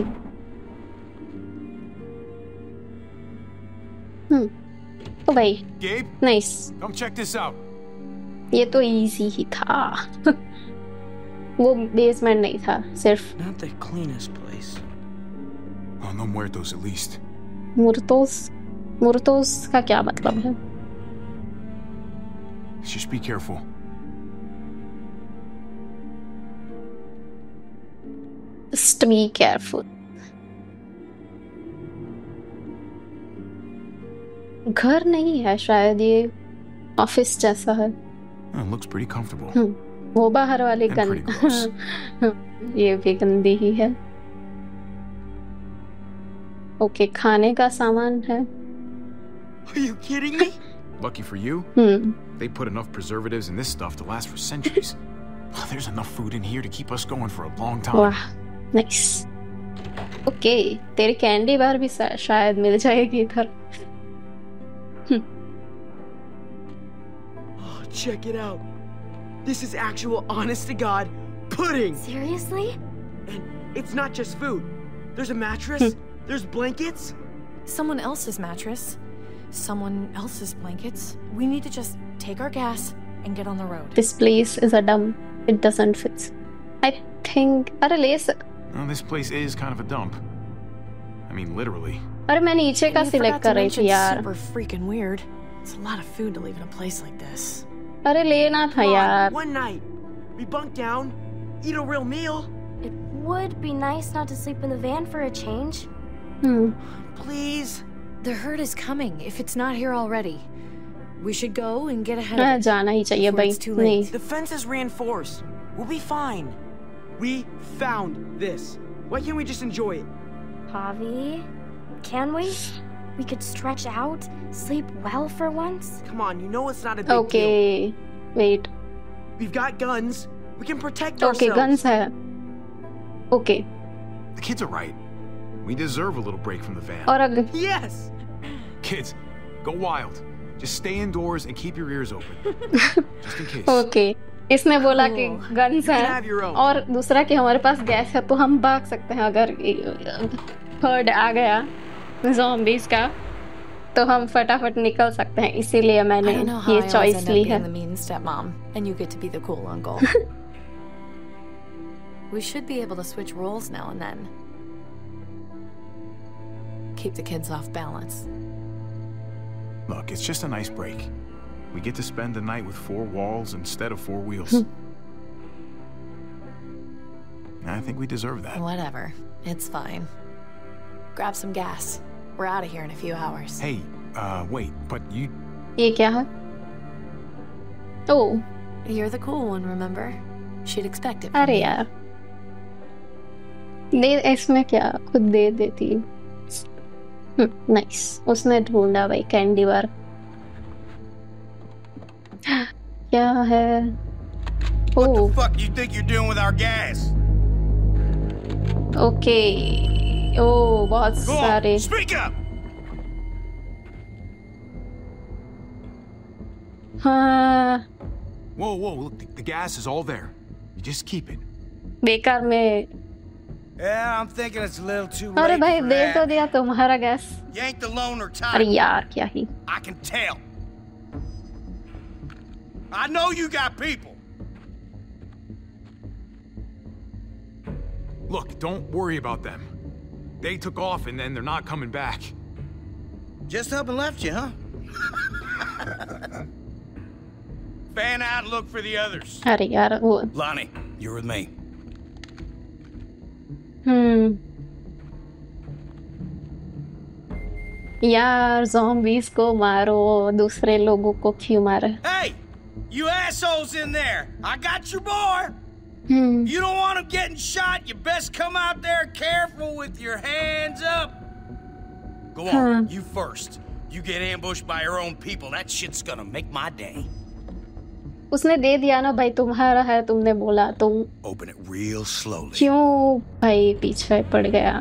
Speaker 1: तो भाई
Speaker 4: Gabe,
Speaker 1: nice.
Speaker 4: come check this out.
Speaker 1: ये तो इजी ही था। वो बेसमेंट नहीं था, सिर्फ
Speaker 9: Not the cleanest place.
Speaker 4: Oh, no muertos at least.
Speaker 1: मुर्तोस का क्या मतलब है?
Speaker 4: Just be careful.
Speaker 1: Just be careful. घर नहीं है शायद, ये ऑफिस जैसा है।
Speaker 4: It looks pretty comfortable.
Speaker 1: वो बाहर वाली
Speaker 4: And pretty gross.
Speaker 1: ये भी गंदी ही है। ओके, खाने का सामान है।
Speaker 9: Are you kidding me?
Speaker 4: Lucky for you, they put enough preservatives in this stuff to last for centuries. There's enough food in here to keep us going for a long time.
Speaker 1: वाह, nice. Okay, तेरी candy bar भी शायद मिल जाएगी इधर।
Speaker 9: Oh, check it out. This is actual honest to God pudding.
Speaker 8: Seriously?
Speaker 9: And it's not just food. There's a mattress, there's blankets.
Speaker 2: Someone else's mattress, someone else's blankets. We need to just take our gas and get on the road.
Speaker 1: This place is a dump. It doesn't fit. I think अरे ले
Speaker 4: Well, this place is kind of a dump. I mean, literally.
Speaker 1: अरे मैं नीचे का
Speaker 2: You
Speaker 1: select
Speaker 2: forgot
Speaker 1: कर
Speaker 2: to
Speaker 1: रही थी
Speaker 2: mention
Speaker 1: यार।
Speaker 2: super freaking weird. It's a lot of food to leave in a place like this.
Speaker 1: अरे लेना था
Speaker 9: Come on,
Speaker 1: यार।
Speaker 9: one night, we bunk down, eat a real meal.
Speaker 8: It would be nice not to sleep in the van for a change.
Speaker 9: Please.
Speaker 2: The herd is coming if it's not here already. We should go and get ahead of
Speaker 1: हाँ,
Speaker 2: it.
Speaker 1: जाना ही चाहिए
Speaker 2: before
Speaker 1: भाई।
Speaker 2: it's too late.
Speaker 1: नहीं,
Speaker 9: The fence is reinforced. We'll be fine. We found this. Why can't we just enjoy it?
Speaker 8: Javi, can we? We could stretch out, sleep well for once.
Speaker 9: Come on, you know it's not a big deal.
Speaker 1: Okay, wait.
Speaker 9: We've got guns. We can protect
Speaker 1: okay,
Speaker 9: ourselves.
Speaker 1: Guns है। Okay,
Speaker 4: The kids are right. We deserve a little break from the van.
Speaker 1: और अगर
Speaker 9: Yes.
Speaker 4: Kids, go wild. Just stay indoors and keep your ears open. Just in case.
Speaker 1: Okay, इसने बोला कि guns
Speaker 9: You can
Speaker 1: है
Speaker 9: have your own.
Speaker 1: और दूसरा कि हमारे पास गैस है, तो हम भाग सकते हैं। अगर हर्ड आ गया ज़ॉम्बीज का, तो हम फटाफट निकल सकते हैं। इसीलिए मैंने
Speaker 2: I don't know how
Speaker 1: ये
Speaker 2: I always
Speaker 1: choice
Speaker 2: end up
Speaker 1: ली
Speaker 2: being
Speaker 1: है।
Speaker 2: the mean stepmom, and you get to be the cool uncle. We should be able to switch roles now and then. Keep the kids off balance.
Speaker 4: Look, it's just a nice break. We get to spend the night with four walls instead of four wheels. I think we deserve that.
Speaker 2: Whatever. It's fine. Grab some gas. We're out of here in a few hours.
Speaker 4: Hey, wait, but you...
Speaker 1: ये क्या है? ओह,
Speaker 2: You're the cool one, remember? She'd expect it.
Speaker 1: अरे यार, दे इसमें क्या, खुद दे देती। Nice, उसने ढूंढा भाई कैंडी बार। क्या है?
Speaker 10: What the
Speaker 1: oh,
Speaker 10: fuck you think you're doing with our gas?
Speaker 1: Okay, oh बहुत
Speaker 10: Go
Speaker 1: सारे।
Speaker 10: on, speak up.
Speaker 1: हाँ,
Speaker 4: Whoa, look, the gas is all there. You just keep it.
Speaker 1: बेकार में।
Speaker 10: Yeah, I'm thinking it's a little too late
Speaker 1: अरे भाई
Speaker 10: for
Speaker 1: दे तो
Speaker 10: that.
Speaker 1: दिया तुम्हारा gas.
Speaker 10: You ain't the loner
Speaker 1: अरे
Speaker 10: type.
Speaker 1: यार क्या ही।
Speaker 10: I can tell. I know you got people.
Speaker 4: Look, don't worry about them. They took off and then they're not coming back.
Speaker 10: Just up and left you, huh? Fan out and look for the others.
Speaker 1: अरे यार वो।
Speaker 10: Lonnie, you're with me.
Speaker 1: यार zombies को मारो, दूसरे लोगों को क्यों मारे?
Speaker 10: Hey, you assholes in there! I got your boy. You don't want him getting shot. You best come out there careful with your hands up. Go on, you first. You get ambushed by your own people. That shit's gonna make my day.
Speaker 1: उसने दे दिया ना भाई, तुम्हारा है, तुमने बोला, तुम
Speaker 10: Open it real slowly.
Speaker 1: क्यों भाई पीछे पड़ गया?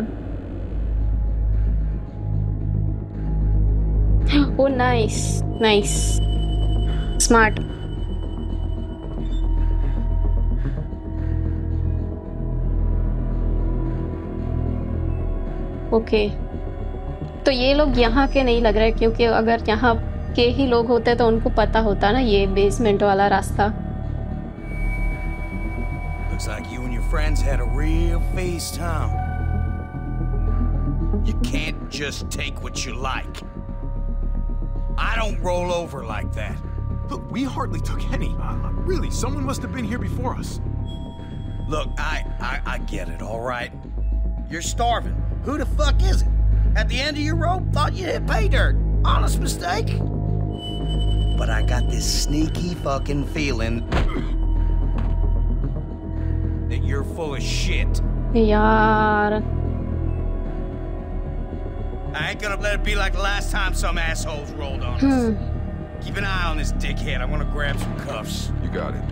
Speaker 1: Oh, nice, nice, smart. Okay, तो ये लोग यहाँ के नहीं लग रहे, क्योंकि अगर यहाँ के ही लोग होते तो उनको पता होता ना ये बेसमेंट वाला रास्ता।
Speaker 10: Looks like you and your friends had a real feast, huh? You can't just take what you like. I don't roll over like that.
Speaker 4: Look, we hardly took any. Really, someone must have been here before us.
Speaker 10: Look, I get it, all right? You're starving. Who the fuck is it? At the end of your rope, thought you hit pay dirt. Honest mistake. But I got this sneaky fucking feeling that you're full of shit.
Speaker 1: यार
Speaker 10: I ain't gonna let it be like the last time some assholes rolled on us. Keep an eye on this dickhead. I want to grab some cuffs.
Speaker 11: You got it.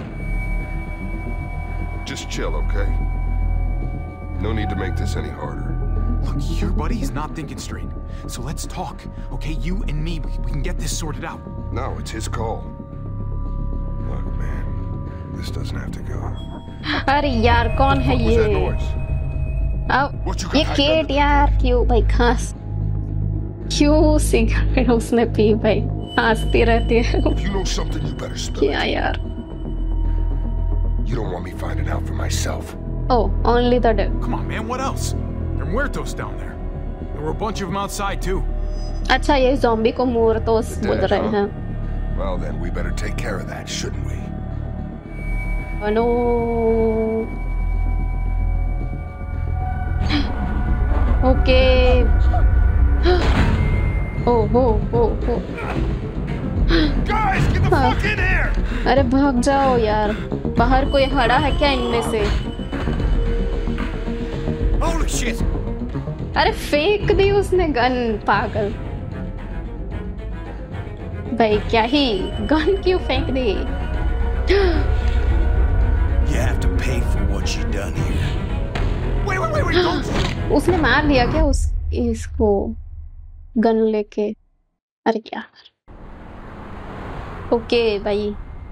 Speaker 11: Just chill, okay? No need to make this any harder.
Speaker 4: Look, your buddy is not thinking straight. So let's talk, okay? You and me, we can get this sorted out.
Speaker 11: No, it's his call. Look, man, this doesn't have to go.
Speaker 1: अरे यार कौन है
Speaker 11: What was that
Speaker 1: ये?
Speaker 11: noise?
Speaker 1: अब ये cat यार क्यों भाई खांस क्यों सिगरेट उसने पी भाई हंसती रहती है
Speaker 11: If you know something, you better spill
Speaker 1: क्या
Speaker 11: it.
Speaker 1: यार
Speaker 11: You don't want me finding out for myself.
Speaker 1: Oh, only the dead.
Speaker 4: Come on, man, what else? There are muertos down there. There were a bunch of them outside, too.
Speaker 1: अच्छा ये zombie को मुर्तोस बोल
Speaker 11: Dead,
Speaker 1: रहे
Speaker 11: huh?
Speaker 1: हैं.
Speaker 11: Well, then we better take care of that, shouldn't we?
Speaker 1: Oh no. Okay. Oh.
Speaker 11: Guys, get the fuck in here!
Speaker 1: अरे भाग जाओ यार. बाहर कोई खड़ा है क्या इनमें से?
Speaker 10: Holy shit!
Speaker 1: अरे फेंक दी उसने गन पागल. भाई क्या ही गन क्यों फेंक दी?
Speaker 10: You have to pay for what you done here.
Speaker 11: Wait, don't...
Speaker 1: उसने मार दिया क्या इसको गन लेके? अरे यार. ओके भाई.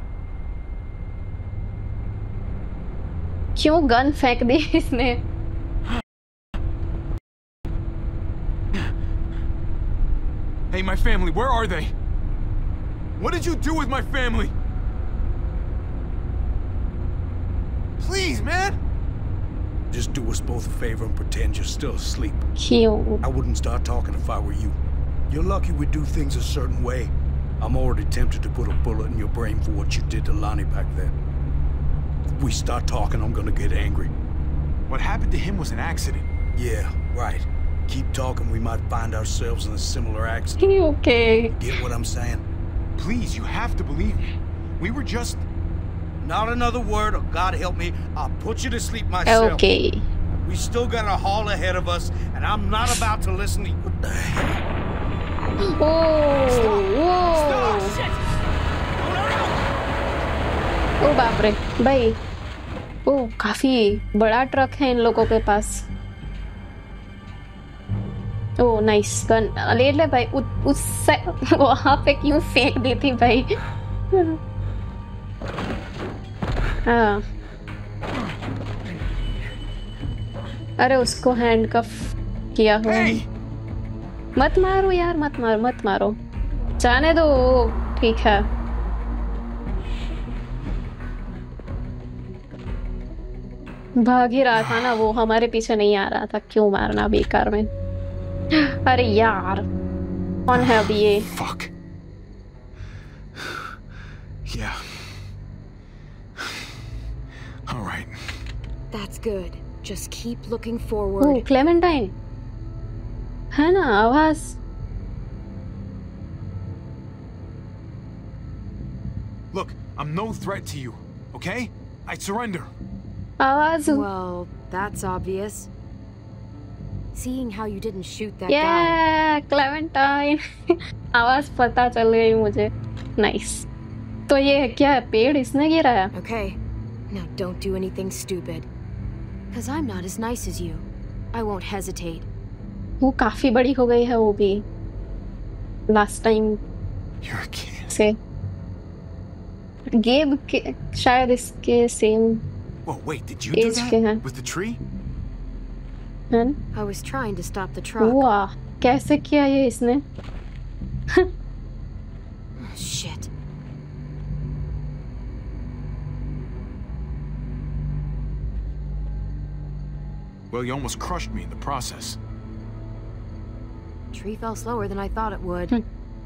Speaker 1: क्यों गन फेंक दी इसने?
Speaker 4: Hey, my family, where are they? What did you do with my family? Please, man!
Speaker 10: Just do us both a favor and pretend you're still asleep.
Speaker 1: क्यों?
Speaker 10: I wouldn't start talking if I were you. You're lucky we do things a certain way. I'm already tempted to put a bullet in your brain for what you did to Lonnie back then. If we start talking, I'm gonna get angry.
Speaker 4: What happened to him was an accident.
Speaker 10: Yeah, right. Keep talking, we might find ourselves in a similar accident.
Speaker 1: Okay.
Speaker 10: Get what I'm saying?
Speaker 4: Please, you have to believe me. We were just...
Speaker 10: Not another word, or God help me, I'll put you to sleep myself.
Speaker 1: Okay.
Speaker 10: We still got a haul ahead of us, and I'm not about to listen to you. What the hell?
Speaker 1: Stop! ओ बाप रे भाई. ओ काफी बड़ा truck है इन लोगों के पास. ओ nice gun ले ले भाई. उस वहां पे क्यों फेंक दी थी भाई? हाँ. अरे उसको हैंडकफ किया हुआ. मत मारो यार, मत मारो. जाने दो. ठीक है. भाग ही रहा था ना वो, हमारे पीछे नहीं आ रहा था. क्यों मारना बेकार में? अरे यार कौन है अभी ये?
Speaker 4: Fuck. Yeah. All right.
Speaker 8: That's good. Just keep looking forward.
Speaker 1: Oh, Clementine. है ना आवाज?
Speaker 4: Look, I'm no threat to you, okay? I surrender.
Speaker 1: आवाज.
Speaker 8: Well, that's obvious. Seeing how you didn't shoot that guy.
Speaker 1: Yeah, Clementine. आवाज पता चल गई मुझे. Nice. तो ये क्या है? पेड़ इसने गिराया?
Speaker 8: Okay. Now don't do anything stupid. Because I'm not as nice as you. I won't hesitate.
Speaker 1: वो काफी बड़ी हो गई है वो भी. Last time
Speaker 4: You're a kid.
Speaker 1: से. गेब के शायद इसके same.
Speaker 4: Whoa, wait, did you do that? With the tree?
Speaker 8: I was trying to stop the truck.
Speaker 1: वाह, कैसे किया ये इसने?
Speaker 8: Shit.
Speaker 4: Well, you almost crushed me in the process.
Speaker 8: Tree fell slower than I thought it would.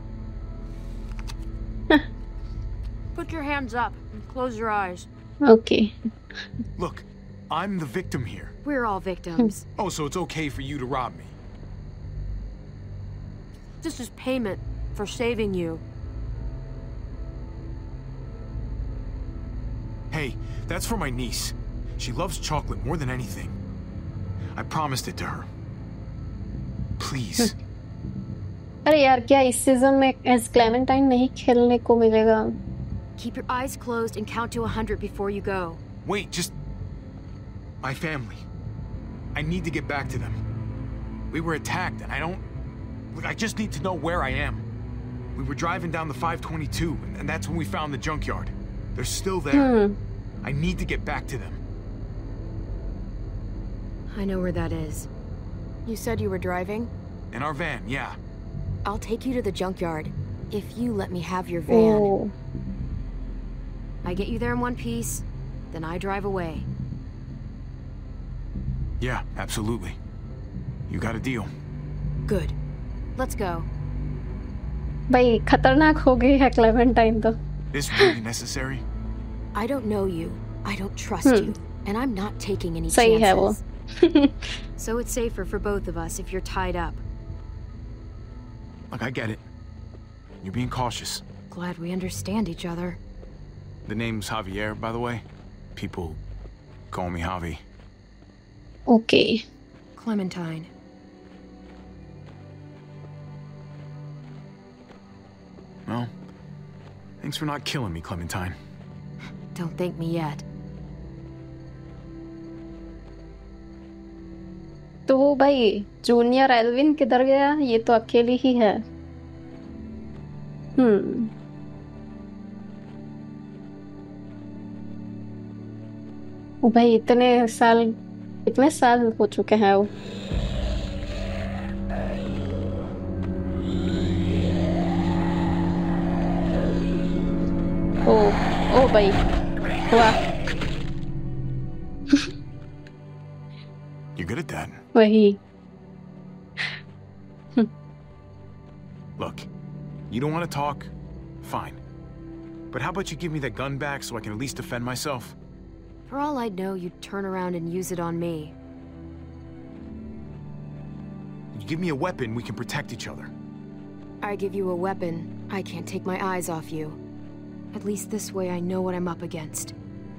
Speaker 8: Put your hands up and close your eyes.
Speaker 1: Okay.
Speaker 4: Look, I'm the victim here.
Speaker 8: We're all victims.
Speaker 4: Oh, so it's okay for you to rob me?
Speaker 12: This is payment for saving you.
Speaker 4: Hey, that's for my niece. She loves chocolate more than anything. I promised it to her. Please.
Speaker 1: अरे यार क्या इस season में as Clementine नहीं खेलने को मिलेगा?
Speaker 12: Keep your eyes closed and count to 100 before you go.
Speaker 4: Wait, just... my family. I need to get back to them. We were attacked and I don't... Look, I just need to know where I am. We were driving down the 522 and that's when we found the junkyard. They're still there. I need to get back to them.
Speaker 12: I know where that is. You said you were driving?
Speaker 4: In our van, yeah.
Speaker 12: I'll take you to the junkyard, if you let me have your van.
Speaker 1: Oh.
Speaker 12: I get you there in one piece, then I drive away.
Speaker 4: Yeah, absolutely. You got a deal.
Speaker 12: Good. Let's go.
Speaker 1: भाई खतरनाक हो गई है Clementine तो.
Speaker 4: This really necessary?
Speaker 12: I don't know you. I don't trust you. And I'm not taking any
Speaker 1: सही है वो.
Speaker 12: So it's safer for both of us if you're tied up.
Speaker 4: Look, I get it. You're being cautious.
Speaker 12: Glad we understand each other.
Speaker 4: The name's Javier, by the way. People call me Javi.
Speaker 1: Okay.
Speaker 12: Clementine.
Speaker 4: Well, thanks for not killing me, Clementine.
Speaker 12: Don't thank me yet.
Speaker 1: तो वो भाई junior Alvin किधर गया? ये तो अकेली ही है. वो भाई इतने साल हो चुके हैं वो. ओ भाई वाह.
Speaker 4: You're good at that.
Speaker 1: वही.
Speaker 4: Look, you don't want to talk? Fine. But how about you give me that gun back so I can at least defend myself?
Speaker 12: For all I know, you'd turn around and use it on me.
Speaker 4: You give me a weapon, we can protect each other.
Speaker 12: I give you a weapon, I can't take my eyes off you. At least this way I know what I'm up against.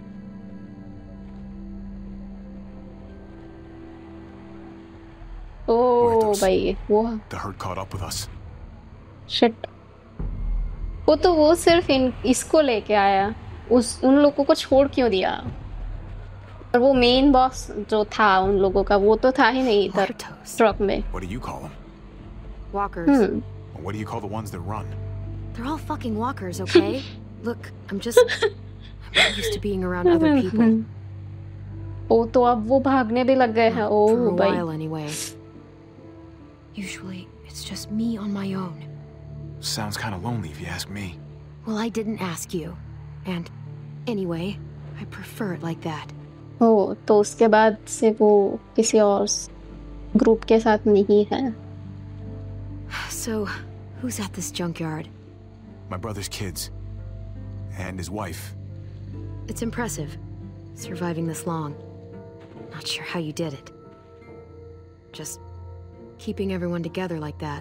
Speaker 1: Oh, भाई वो.
Speaker 4: The herd caught up with us.
Speaker 1: Shit. वो सिर्फ इसको लेके आया. उन लोगों को छोड़ क्यों दिया? और वो मेन बॉस जो था उन लोगों का वो तो था ही नहीं इधर ट्रक में.
Speaker 4: What do you call them?
Speaker 12: Walkers.
Speaker 4: Well, what do you call the ones that run?
Speaker 12: They're all fucking walkers, okay? Look, I'm not used to being around other people.
Speaker 1: तो अब वो भागने भी लग गए हैं.
Speaker 12: For a while anyway. Usually, it's just me on my own.
Speaker 4: Sounds kind of lonely if you ask me.
Speaker 12: Well, I didn't ask you. And anyway, I prefer it like that.
Speaker 1: तो उसके बाद से वो किसी और group के साथ नहीं है.
Speaker 12: So, who's at this junkyard?
Speaker 4: My brother's kids. And his wife.
Speaker 12: It's impressive, surviving this long. Not sure how you did it. Just keeping everyone together like that.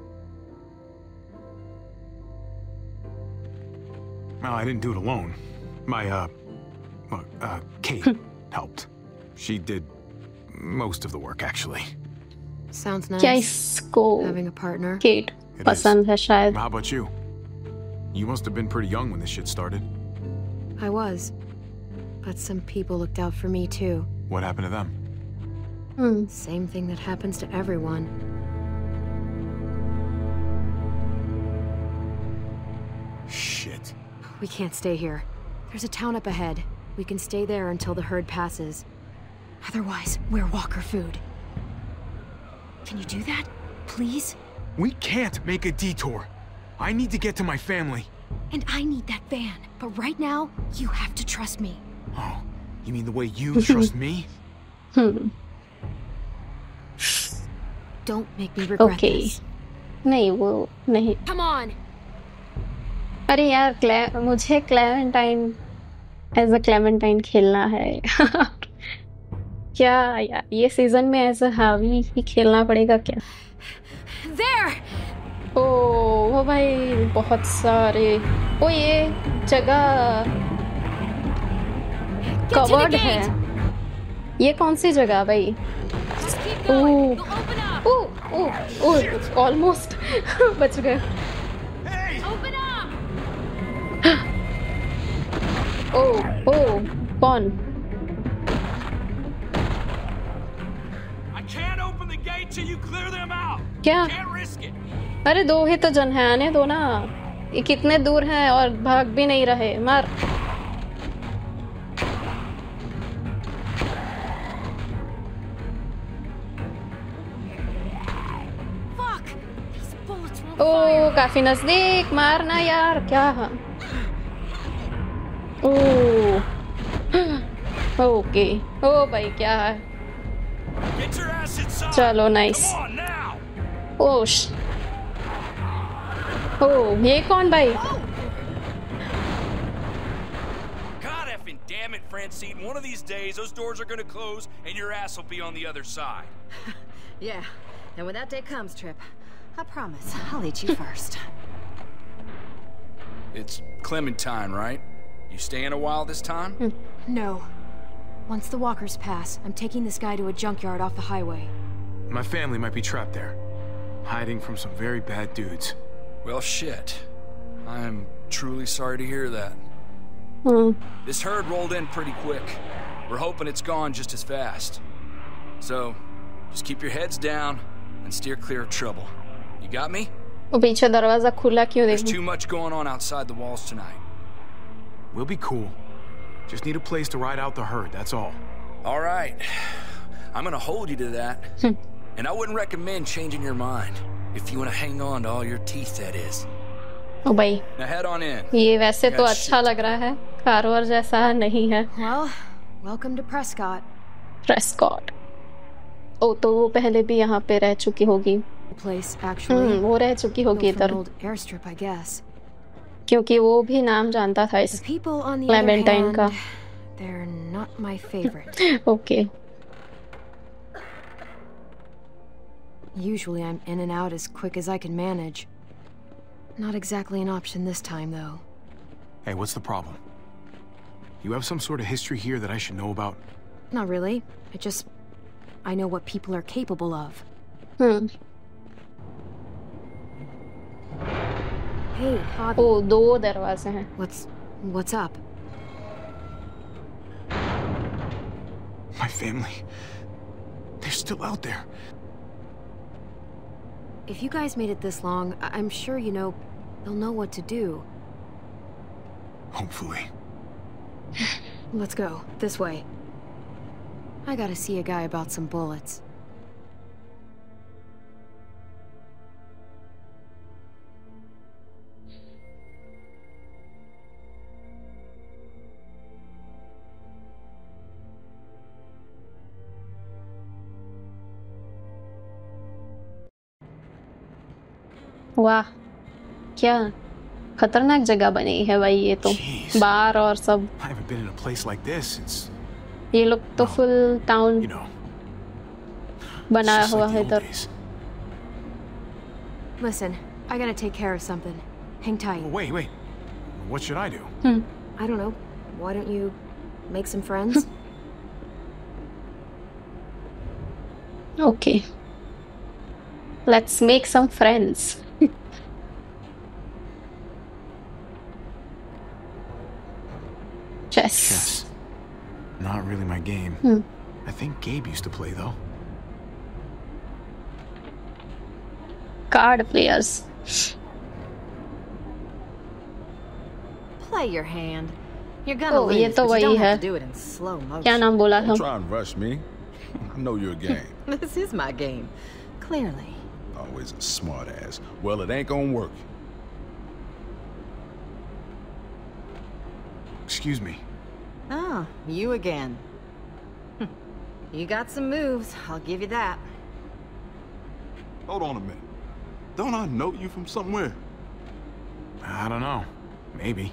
Speaker 4: Well, I didn't do it alone. My, Kate helped. She did most of the work, actually.
Speaker 12: Sounds nice.
Speaker 1: क्या इसको
Speaker 12: having a partner?
Speaker 1: Kate पसंद है शायद.
Speaker 4: How about you? You must have been pretty young when this shit started.
Speaker 12: I was. But some people looked out for me, too.
Speaker 4: What happened to them?
Speaker 12: Same thing that happens to everyone.
Speaker 4: Shit.
Speaker 12: We can't stay here. There's a town up ahead. We can stay there until the herd passes. Otherwise, we're walker food. Can you do that? Please?
Speaker 4: We can't make a detour. I need to get to my family.
Speaker 12: And I need that van. But right now, you have to trust me.
Speaker 4: Oh, you mean the way you trust me?
Speaker 12: Don't make me regret this.
Speaker 1: नहीं वो नहीं.
Speaker 12: Come on.
Speaker 1: अरे यार मुझे Clementine as a Clementine खेलना है. क्या यार ये सीजन में एज अ हावी ही खेलना पड़ेगा क्या?
Speaker 12: There.
Speaker 1: ओ भाई बहुत सारे। ओ ये जगह कवर्ड है। ये कौन सी जगह भाई? ऑलमोस्ट बच गए। ओ कौन? क्या? अरे दो ही तो जन है, आने दो ना। ये कितने दूर हैं और भाग भी नहीं रहे। मार। ओ काफी नजदीक। मारना यार। क्या? ओ ओके। ओ भाई क्या है? चलो नाइस। ओश। ओ ये कौन भाई?
Speaker 10: Damn it, Francine. One of these days, those doors are gonna close and your ass will be on the other side.
Speaker 12: Yeah, and when that day comes, Trip, I promise, I'll eat you first.
Speaker 10: It's Clementine, right? You staying a while this time?
Speaker 12: No. Once the walkers pass, I'm taking this guy to a junkyard off the highway.
Speaker 4: My family might be trapped there, hiding from some very bad dudes.
Speaker 10: Well, shit. I'm truly sorry to hear that. This herd rolled in pretty quick. We're hoping it's gone just as fast. So, just keep your heads down and steer clear of trouble. You got me?
Speaker 1: पीछे दरवाजा खुला क्यों?
Speaker 10: There's too much going on outside the walls tonight.
Speaker 4: We'll be cool. Just need a place to ride out the herd, that's all.
Speaker 10: All right. I'm gonna hold you to that. And I wouldn't recommend changing your mind. If you want to hang on to all your teeth, that is.
Speaker 1: ओ भाई,
Speaker 10: Now head on in.
Speaker 1: ये वैसे तो अच्छा लग रहा है, कारवार जैसा नहीं है।
Speaker 12: Well, welcome to Prescott.
Speaker 1: Prescott. ओ तो वो पहले भी यहाँ पे रह चुकी होगी।
Speaker 12: Place actually.
Speaker 1: वो रह चुकी होगी इधर।
Speaker 12: Old airstrip, I guess.
Speaker 1: क्योंकि वो भी नाम जानता था इस क्लेमेंटाइन का।
Speaker 12: They're not my favorite.
Speaker 1: Okay.
Speaker 12: Usually I'm in and out as quick as I can manage. Not exactly an option this time, though.
Speaker 4: Hey, what's the problem? You have some sort of history here that I should know about?
Speaker 12: Not really. I know what people are capable of. Hey, Javi.
Speaker 1: Oh, दो दरवाजे हैं.
Speaker 12: What's up?
Speaker 4: My family. They're still out there.
Speaker 12: If you guys made it this long, I'm sure they'll know what to do.
Speaker 4: Hopefully.
Speaker 12: Let's go. This way. I gotta see a guy about some bullets.
Speaker 1: वाह, क्या खतरनाक जगह बनी है भाई ये तो। बार और सब।
Speaker 4: I haven't been in a place like this since.
Speaker 1: ये लोग तो फुल टाउन बनाया हुआ है इधर।
Speaker 12: Listen, I gotta take care of something. Hang tight.
Speaker 4: Wait. What should I do?
Speaker 12: I don't know. Why don't you make some friends?
Speaker 1: Okay. Let's make some friends. Chess.
Speaker 4: Not really my game. I think Gabe used to play though.
Speaker 1: Card players.
Speaker 12: Play your hand. You're gonna lose,
Speaker 1: ये तो
Speaker 12: but you
Speaker 1: वही
Speaker 12: don't
Speaker 1: है।
Speaker 12: have to do it in slow motion.
Speaker 1: क्या नाम बोला था?
Speaker 11: Don't try and rush me. I know your game.
Speaker 12: This is my game. Clearly.
Speaker 11: Always a smart ass. Well, it ain't gonna work.
Speaker 4: Excuse me.
Speaker 12: Oh, you again. You got some moves, I'll give you that.
Speaker 11: Hold on a minute. Don't I know you from somewhere?
Speaker 4: I don't know. Maybe.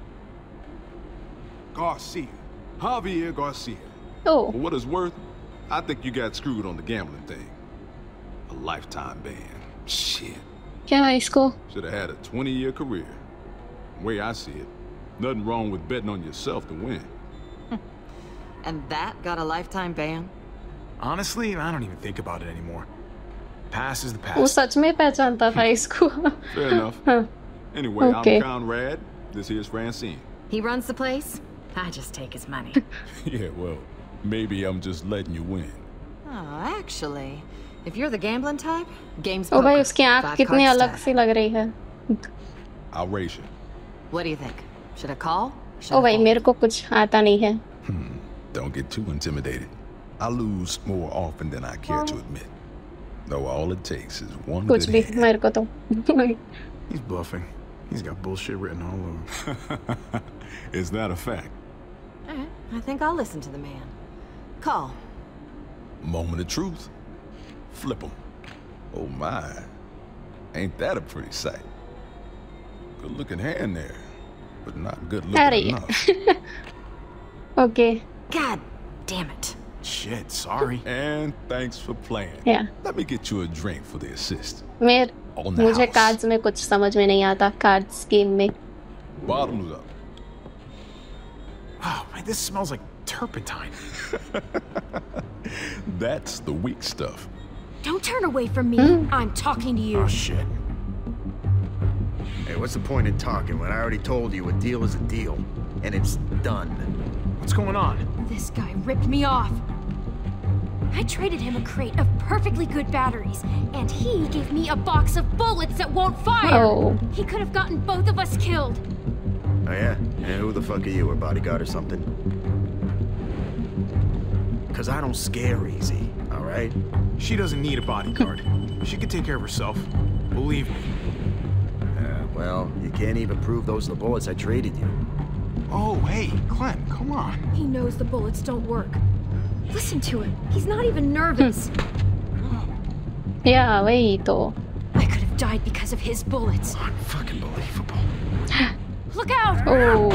Speaker 11: Garcia. Javier Garcia.
Speaker 1: Oh.
Speaker 11: For what it's worth, I think you got screwed on the gambling thing. A lifetime ban. Shit.
Speaker 1: क्या है इसको?
Speaker 11: Should have had a 20-year career. The way I see it, nothing wrong with betting on yourself to win.
Speaker 13: And that got a lifetime ban?
Speaker 4: Honestly, I don't even think about it anymore. Past is the past.
Speaker 1: वो सच में पहचानता था इसको.
Speaker 11: Fair enough. Anyway,
Speaker 1: okay.
Speaker 11: I'm Conrad. This here's Francine.
Speaker 12: He runs the place? I just take his money.
Speaker 11: Yeah, well, maybe I'm just letting you win.
Speaker 13: Oh, actually, if you're the gambling type, game's
Speaker 1: poker.
Speaker 13: Oh,
Speaker 1: भाई उसकी आँख कितनी अलग सी लग रही है.
Speaker 11: I'll raise you.
Speaker 13: What do you think? Should I call?
Speaker 1: Oh भाई मेरे को कुछ आता नहीं है.
Speaker 11: Don't get too intimidated. I lose more often than I care to admit. Though all it takes is one good hand.
Speaker 1: कुछ भी मेरे को तो.
Speaker 4: He's bluffing. He's got bullshit written all over.
Speaker 11: Is that a fact?
Speaker 13: All right, I think I'll listen to the man. Call.
Speaker 11: Moment of truth. Flip 'em. Oh my. Ain't that a pretty sight? Good looking hand there, but not good looking enough.
Speaker 1: Okay.
Speaker 13: God damn it.
Speaker 4: Shit, sorry.
Speaker 11: And thanks for playing.
Speaker 1: Yeah.
Speaker 11: Let me get you a drink for the assist.
Speaker 1: मुझे cards में कुछ समझ में नहीं आता cards game में.
Speaker 11: Bottoms up.
Speaker 4: Oh man, this smells like turpentine.
Speaker 11: That's the weak stuff.
Speaker 12: Don't turn away from me. I'm talking to you.
Speaker 4: Oh shit.
Speaker 7: Hey, what's the point in talking when I already told you a deal is a deal, and it's done?
Speaker 4: What's going on?
Speaker 12: This guy ripped me off. I traded him a crate of perfectly good batteries, and he gave me a box of bullets that won't fire.
Speaker 1: Oh.
Speaker 12: He could have gotten both of us killed.
Speaker 7: Oh yeah? And who the fuck are you, a bodyguard or something? Cause I don't scare easy, all right?
Speaker 4: She doesn't need a bodyguard. She can take care of herself. Believe me.
Speaker 7: Well, you can't even prove those are the bullets I traded you.
Speaker 4: Oh, hey, Clem, come on.
Speaker 12: He knows the bullets don't work. Listen to him. He's not even nervous.
Speaker 1: Yeah, wait.
Speaker 12: I could have died because of his bullets.
Speaker 7: Unfucking believable.
Speaker 12: Look out!
Speaker 1: Oh.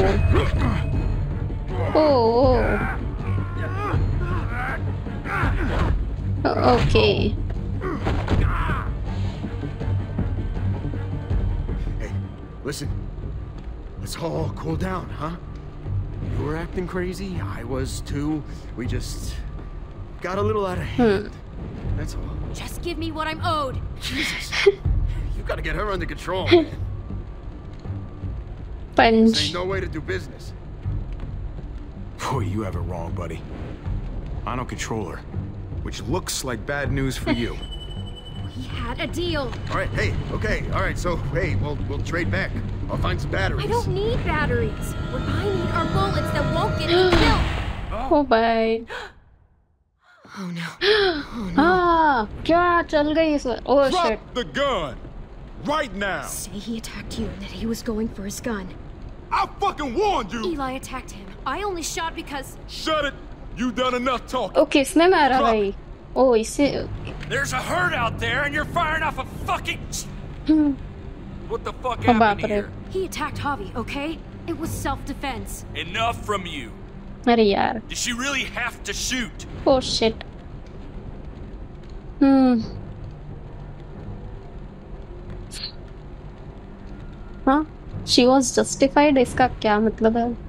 Speaker 1: Okay.
Speaker 7: Hey, listen. Let's all cool down, huh? You were acting crazy. I was too. We just got a little out of hand. That's all.
Speaker 12: Just give me what I'm owed.
Speaker 7: Jesus. You gotta get her under control, man.
Speaker 1: Punch.
Speaker 7: This ain't no way to do business.
Speaker 4: Boy, you have it wrong, buddy. I don't control her, which looks like bad news for you.
Speaker 12: We had a deal.
Speaker 7: All right, hey, okay, all right, so, hey, we'll trade back. I'll find some batteries.
Speaker 12: I don't need batteries. What I need are bullets that won't get me killed.
Speaker 1: Oh, bye.
Speaker 12: Oh, no. Oh, no.
Speaker 1: Ah, क्या चल गई इसमें? Oh,
Speaker 11: Drop
Speaker 1: shit.
Speaker 11: the gun! Right now!
Speaker 12: Say he attacked you and that he was going for his gun.
Speaker 11: I fucking warned you!
Speaker 12: Eli attacked him. I only shot because...
Speaker 11: Shut it! You done enough talking.
Speaker 1: Oh, किसने मारा भाई? Oh, इसे...
Speaker 10: There's a herd out there and you're firing off a fucking... What the fuck
Speaker 1: Oh,
Speaker 10: happened
Speaker 1: बाप रे.
Speaker 10: here?
Speaker 12: He attacked Javi, okay? It was self-defense.
Speaker 10: Enough from you.
Speaker 1: अरे यार.
Speaker 10: Did she really have to shoot?
Speaker 1: Oh, shit. हाँ? She was justified. इसका क्या मतलब है?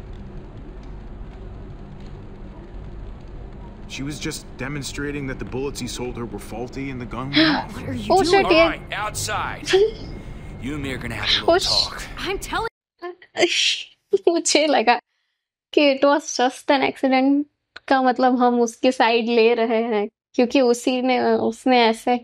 Speaker 4: She was just demonstrating that the bullets he sold her were faulty and the gun went off.
Speaker 12: What are you
Speaker 1: Oh,
Speaker 12: doing?
Speaker 1: shit,
Speaker 10: All
Speaker 1: yeah.
Speaker 10: right, outside. You and me are gonna have a little talk.
Speaker 12: I'm telling...
Speaker 1: मुझे लगा कि it was just an accident का मतलब हम उसकी side ले रहे हैं क्योंकि उसने ऐसे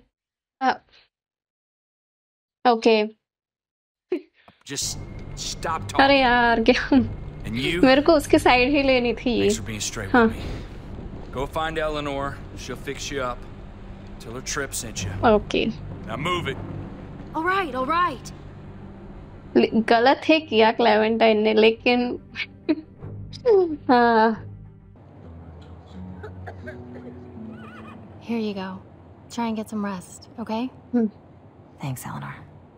Speaker 1: ओके
Speaker 10: Just stop talking.
Speaker 1: अरे यार क्या
Speaker 10: And you?
Speaker 1: मेरे को उसकी साइड ही लेनी थी
Speaker 10: Thanks for being straight with me. Go find Eleanor. She'll fix you up. Tell her Trip sent you.
Speaker 1: Okay
Speaker 10: Now move it.
Speaker 12: All right, all right.
Speaker 1: गलत है किया क्लेमेंटाइन ने लेकिन हाँ
Speaker 6: Here you go. Try and get some rest, okay?
Speaker 13: Thanks, Eleanor.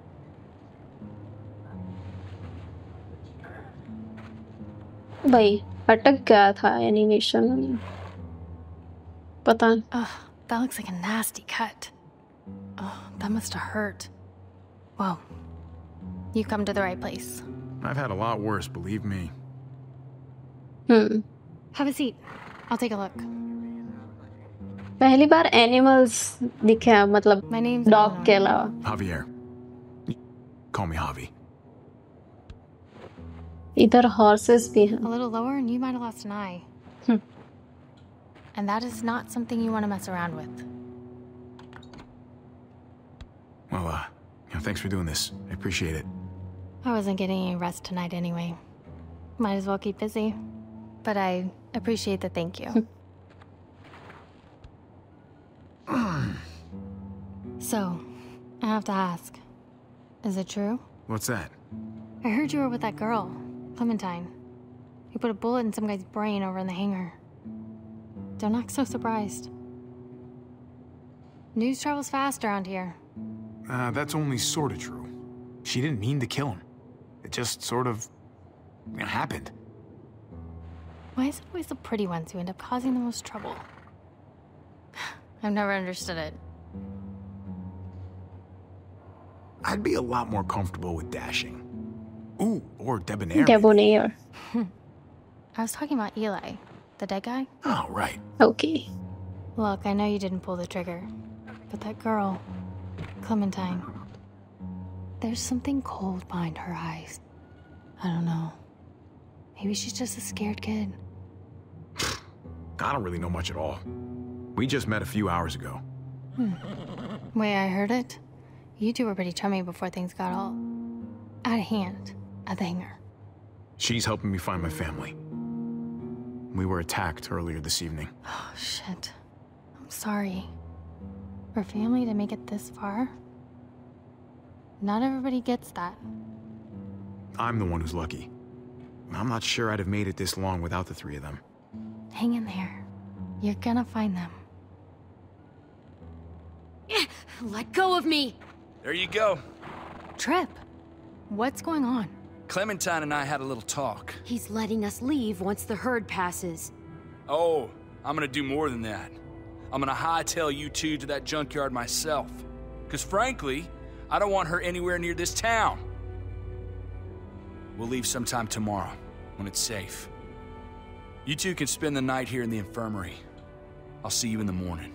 Speaker 1: भाई अटक गया था एनिमेशन पता
Speaker 6: Ugh, that looks like a nasty cut. Oh, that must have hurt. Well, you come to the right place.
Speaker 4: I've had a lot worse, believe me.
Speaker 6: Have a seat. I'll take a look.
Speaker 1: पहली बार animals दिखे हैं, मतलब dog के अलावा.
Speaker 4: Javier. Call me Javi.
Speaker 1: इधर horses भी हैं.
Speaker 6: A little lower and you might have lost an eye. And that is not something you want to mess around with.
Speaker 4: Well, thanks for doing this. I appreciate it.
Speaker 6: I wasn't getting any rest tonight anyway. Might as well keep busy. But I appreciate the thank you. So, I have to ask. Is it true?
Speaker 4: What's that?
Speaker 6: I heard you were with that girl, Clementine. You put a bullet in some guy's brain over in the hangar. Don't act so surprised. News travels fast around here.
Speaker 4: That's only sort of true. She didn't mean to kill him. It just sort of happened.
Speaker 6: Why is it always the pretty ones who end up causing the most trouble? I've never understood it.
Speaker 4: I'd be a lot more comfortable with dashing. Ooh, or debonair.
Speaker 1: Debonair.
Speaker 6: I was talking about Eli, the dead guy.
Speaker 4: Oh, right.
Speaker 1: Okay.
Speaker 6: Look, I know you didn't pull the trigger, but that girl, Clementine, there's something cold behind her eyes. I don't know. Maybe she's just a scared kid.
Speaker 4: I don't really know much at all. We just met a few hours ago.
Speaker 6: Way I heard it, you two were pretty chummy before things got all out of hand at the hangar.
Speaker 4: She's helping me find my family. We were attacked earlier this evening.
Speaker 6: Oh, shit. I'm sorry. For family to make it this far? Not everybody gets that.
Speaker 4: I'm the one who's lucky. I'm not sure I'd have made it this long without the three of them.
Speaker 6: Hang in there. You're gonna find them.
Speaker 12: Let go of me!
Speaker 10: There you go.
Speaker 6: Trip, what's going on?
Speaker 10: Clementine and I had a little talk.
Speaker 12: He's letting us leave once the herd passes.
Speaker 10: Oh, I'm gonna do more than that. I'm gonna hightail you two to that junkyard myself. Because frankly, I don't want her anywhere near this town. We'll leave sometime tomorrow, when it's safe. You two can spend the night here in the infirmary. I'll see you in the morning.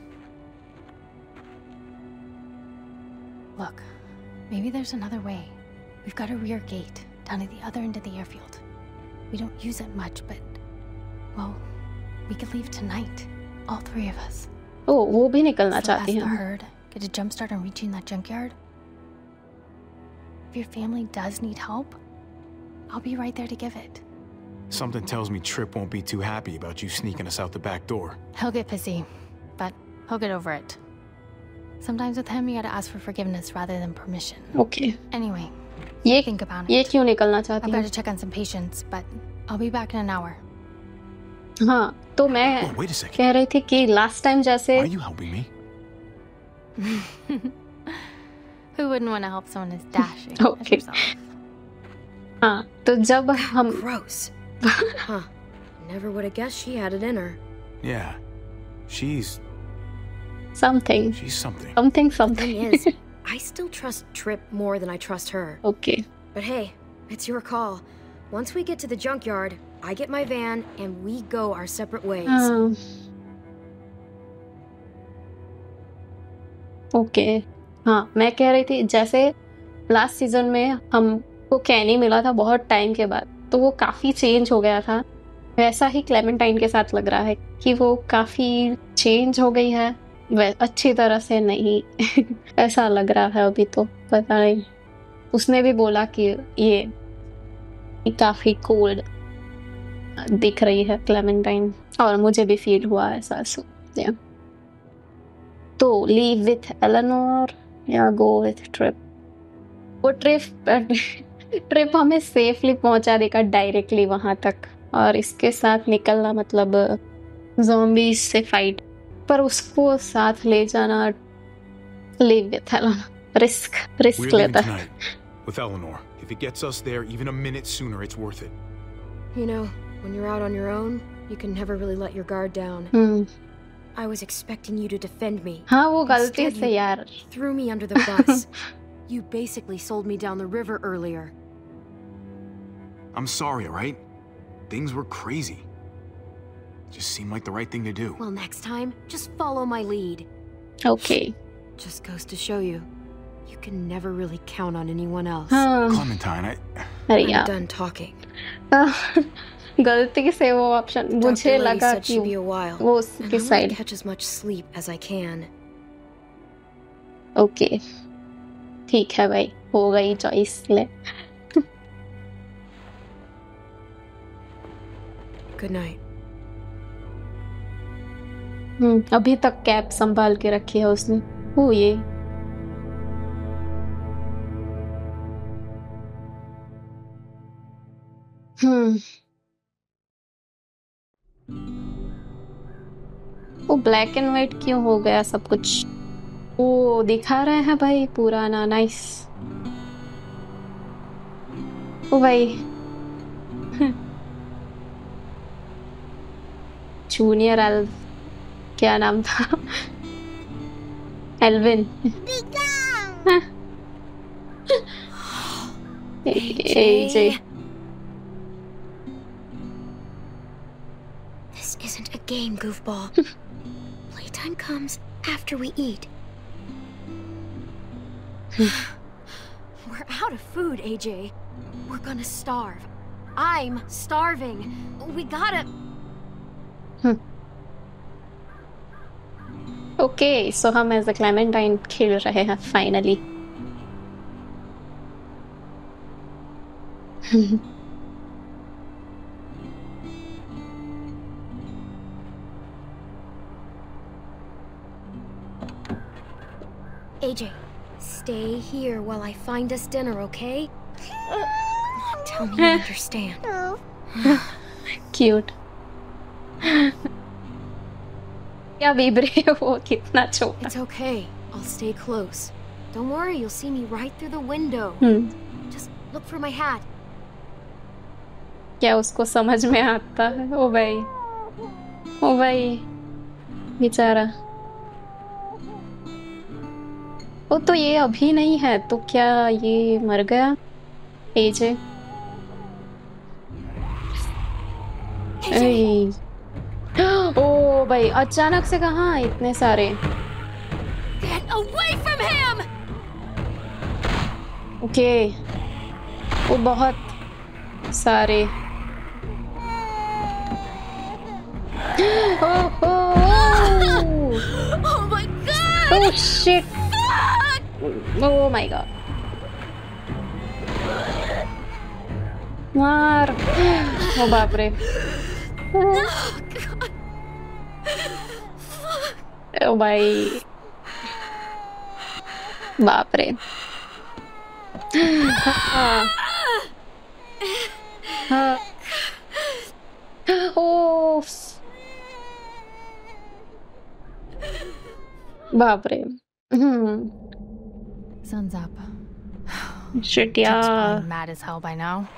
Speaker 6: Look, maybe there's another way. We've got a rear gate down at the other end of the airfield. We don't use it much, but, well, we could leave tonight. All three of us.
Speaker 1: Oh, वो भी निकलना
Speaker 6: So
Speaker 1: चाहती
Speaker 6: as the
Speaker 1: हैं.
Speaker 6: herd, get a jump start on reaching that junkyard. If your family does need help, I'll be right there to give it.
Speaker 4: Something tells me Trip won't be too happy about you sneaking us out the back door.
Speaker 6: He'll get pissy, but he'll get over it. Sometimes with him, you gotta ask for forgiveness rather than permission.
Speaker 1: Okay.
Speaker 6: Anyway,
Speaker 1: ये
Speaker 6: think about
Speaker 1: ये
Speaker 6: it.
Speaker 1: क्यों निकलना चाहती
Speaker 6: I've
Speaker 1: हैं?
Speaker 6: got to check on some patients, but I'll be back in an hour.
Speaker 1: हाँ, तो मैं
Speaker 4: Oh, wait a second.
Speaker 1: कह रही थी कि last time जैसे.
Speaker 4: Are you helping me?
Speaker 6: Who wouldn't want to help someone as dashing
Speaker 1: Okay.
Speaker 6: as yourself?
Speaker 1: हाँ, तो जब हम.
Speaker 12: Gross. Huh. Never would have guessed she had it in her.
Speaker 4: Yeah. She's
Speaker 1: Something.
Speaker 4: something.
Speaker 1: Something.
Speaker 12: Thing is, I still trust Trip more than I trust her.
Speaker 1: Okay.
Speaker 12: But hey, it's your call. Once we get to the junkyard, I get my van and we go our separate ways.
Speaker 1: Okay. हाँ, मैं कह रही थी जैसे last season में हमको कैनी मिला था बहुत टाइम के बाद, तो वो काफी चेंज हो गया था. वैसा ही क्लेमेंटाइन के साथ लग रहा है कि वो काफी चेंज हो गई है, अच्छी तरह से नहीं. ऐसा लग रहा है अभी, तो पता नहीं. उसने भी बोला कि ये काफी कोल्ड दिख रही है क्लेमेंटाइन, और मुझे भी फील हुआ ऐसा. तो लीव विथ एलेनोर या गो विथ ट्रिप? वो ट्रिप हमें सेफली पहुंचा देगा डायरेक्टली वहां तक, और इसके साथ निकलना मतलब ज़ॉम्बीज से फाइट, पर उसको साथ ले जाना. Leave with Eleanor. Risk
Speaker 4: We're leaving
Speaker 1: लेता है.
Speaker 4: tonight with Eleanor. If it gets us there even a minute sooner, it's worth it.
Speaker 12: You know, when you're out on your own, you can never really let your guard down. I was expecting you to defend me.
Speaker 1: हाँ, वो गलती
Speaker 12: Instead,
Speaker 1: से
Speaker 12: you
Speaker 1: यार.
Speaker 12: threw me under the bus. You basically sold me down the river earlier.
Speaker 4: I'm sorry, alright? Things were crazy. Just seemed like the right thing to do.
Speaker 12: Well, next time, just follow my lead.
Speaker 1: Okay.
Speaker 12: Just goes to show you, you can never really count on anyone else.
Speaker 4: Clementine,
Speaker 12: I'm done talking.
Speaker 1: गलती से वो option मुझे लगा कि वो उसकी side
Speaker 12: catch as much sleep as I can.
Speaker 1: Okay ठीक है भाई, हो गई चॉइस ले.
Speaker 12: Good night.
Speaker 1: अभी तक कैप संभाल के रखी है उसने. ओ ये वो ब्लैक एंड व्हाइट क्यों हो गया सब कुछ? वो दिखा रहे हैं भाई पुराना. नाइस. ओ भाई जूनियर एल्व, क्या नाम था? Alvin. AJ.
Speaker 12: This isn't a game, goofball. Playtime comes after we eat. We're out of food, AJ. We're gonna starve. I'm starving. We gotta...
Speaker 1: Okay, so हम as a Clementine खेल रहे हैं finally.
Speaker 12: AJ, stay here while I find us dinner, okay? Tell me you understand.
Speaker 1: Cute. क्या बीब रही है वो, कितना छोटा.
Speaker 12: It's okay. I'll stay close. Don't worry, you'll see me right through the window. Just look for my hat.
Speaker 1: क्या उसको समझ में आता है? ओ भाई, ओ भाई, बेचारा. ओ तो ये अभी नहीं है, तो क्या ये मर गया? AJ. ओ भाई, अचानक से कहाँ इतने सारे?
Speaker 12: Get away from him!
Speaker 1: Okay, वो बहुत सारे.
Speaker 12: Oh my god!
Speaker 1: Oh shit! Oh my god! मार! ओ बाप रे! ओ भाई, बाप रे. ओ बाप रे.
Speaker 6: Sun's up.
Speaker 1: Shit, yeah.
Speaker 6: Chip's probably mad as hell by now.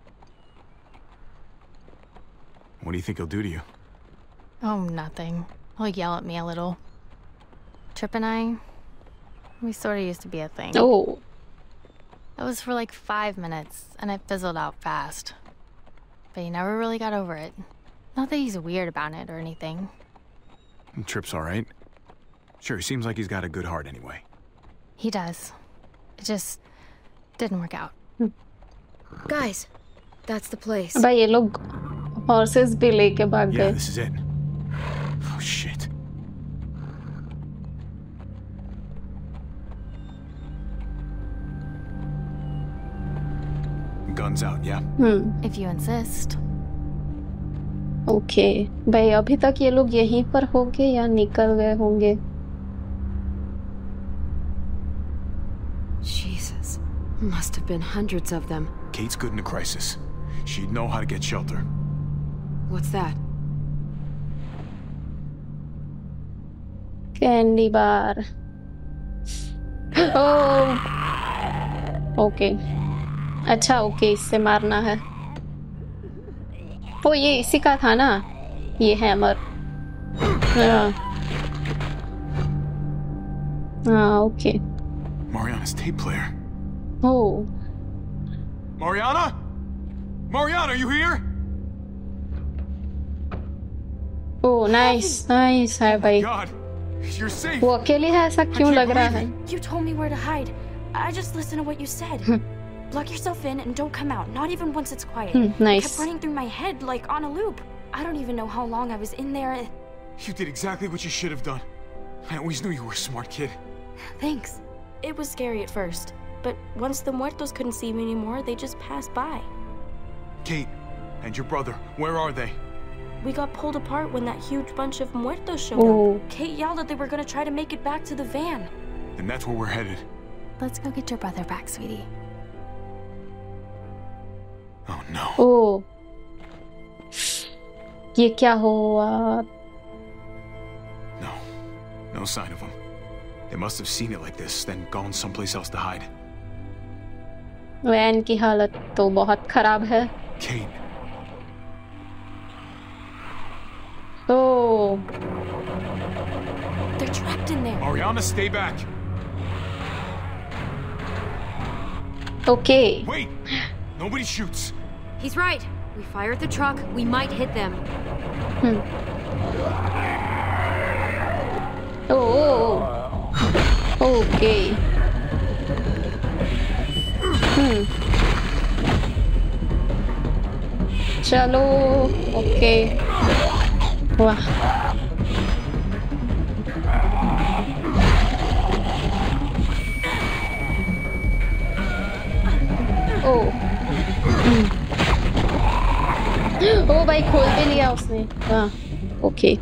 Speaker 4: What do you think he'll do to you?
Speaker 6: Oh, nothing. He'll yell at me a little. Trip and I, we sort of used to be a thing.
Speaker 1: Oh.
Speaker 6: It was for like 5 minutes, and it fizzled out fast. But he never really got over it. Not that he's weird about it or anything.
Speaker 4: Trip's all right. Sure, he seems like he's got a good heart anyway.
Speaker 6: He does. It just didn't work out.
Speaker 12: Guys, that's the place.
Speaker 1: भाई ये लोग horses भी लेके भाग गए.
Speaker 4: Yeah, this is it. Oh shit. Guns out, yeah.
Speaker 6: If you insist.
Speaker 1: Okay. भाई अभी तक ये लोग यहीं पर होंगे या निकल गए होंगे?
Speaker 12: Jesus. Must have been hundreds of them.
Speaker 4: Kate's good in a crisis. She'd know how to get shelter.
Speaker 12: What's that?
Speaker 1: Candy bar. Oh. Okay. अच्छा ओके, इससे मारना है. वो ये इसी का था ना, ये हैमर. हाँ okay.
Speaker 4: Mariana's tape player.
Speaker 1: Oh.
Speaker 4: Mariana? Mariana, are you here?
Speaker 1: Oh, nice, nice है भाई.
Speaker 4: God, you're safe.
Speaker 1: वो अकेली है ऐसा क्यों लग रहा है?
Speaker 8: You told me where to hide. I just listened to what you said. Lock yourself in and don't come out, not even once it's quiet.
Speaker 1: Nice.
Speaker 8: It kept running through my head like on a loop. I don't even know how long I was in there.
Speaker 4: You did exactly what you should have done. I always knew you were a smart kid.
Speaker 8: Thanks. It was scary at first, but once the muertos couldn't see me anymore, they just passed by.
Speaker 4: Kate and your brother, where are they?
Speaker 8: We got pulled apart when that huge bunch of muertos showed up. Kate yelled that they were gonna try to make it back to the van.
Speaker 4: Then that's where we're headed.
Speaker 6: Let's go get your brother back, sweetie.
Speaker 4: Oh no.
Speaker 1: Oh. ये क्या हुआ?
Speaker 4: No. No sign of them. They must have seen it like this, then gone someplace else to hide.
Speaker 1: Van की हालत तो बहुत खराब है.
Speaker 4: Kate.
Speaker 1: Oh.
Speaker 8: They're trapped in there.
Speaker 4: Mariana, stay back.
Speaker 1: Okay.
Speaker 4: Wait. Nobody shoots.
Speaker 12: He's right. We fire at the truck, we might hit them.
Speaker 1: Oh. Okay. चलो. Okay. वाह. Oh. Oh भाई खोल भी लिया उसने. हाँ. Okay.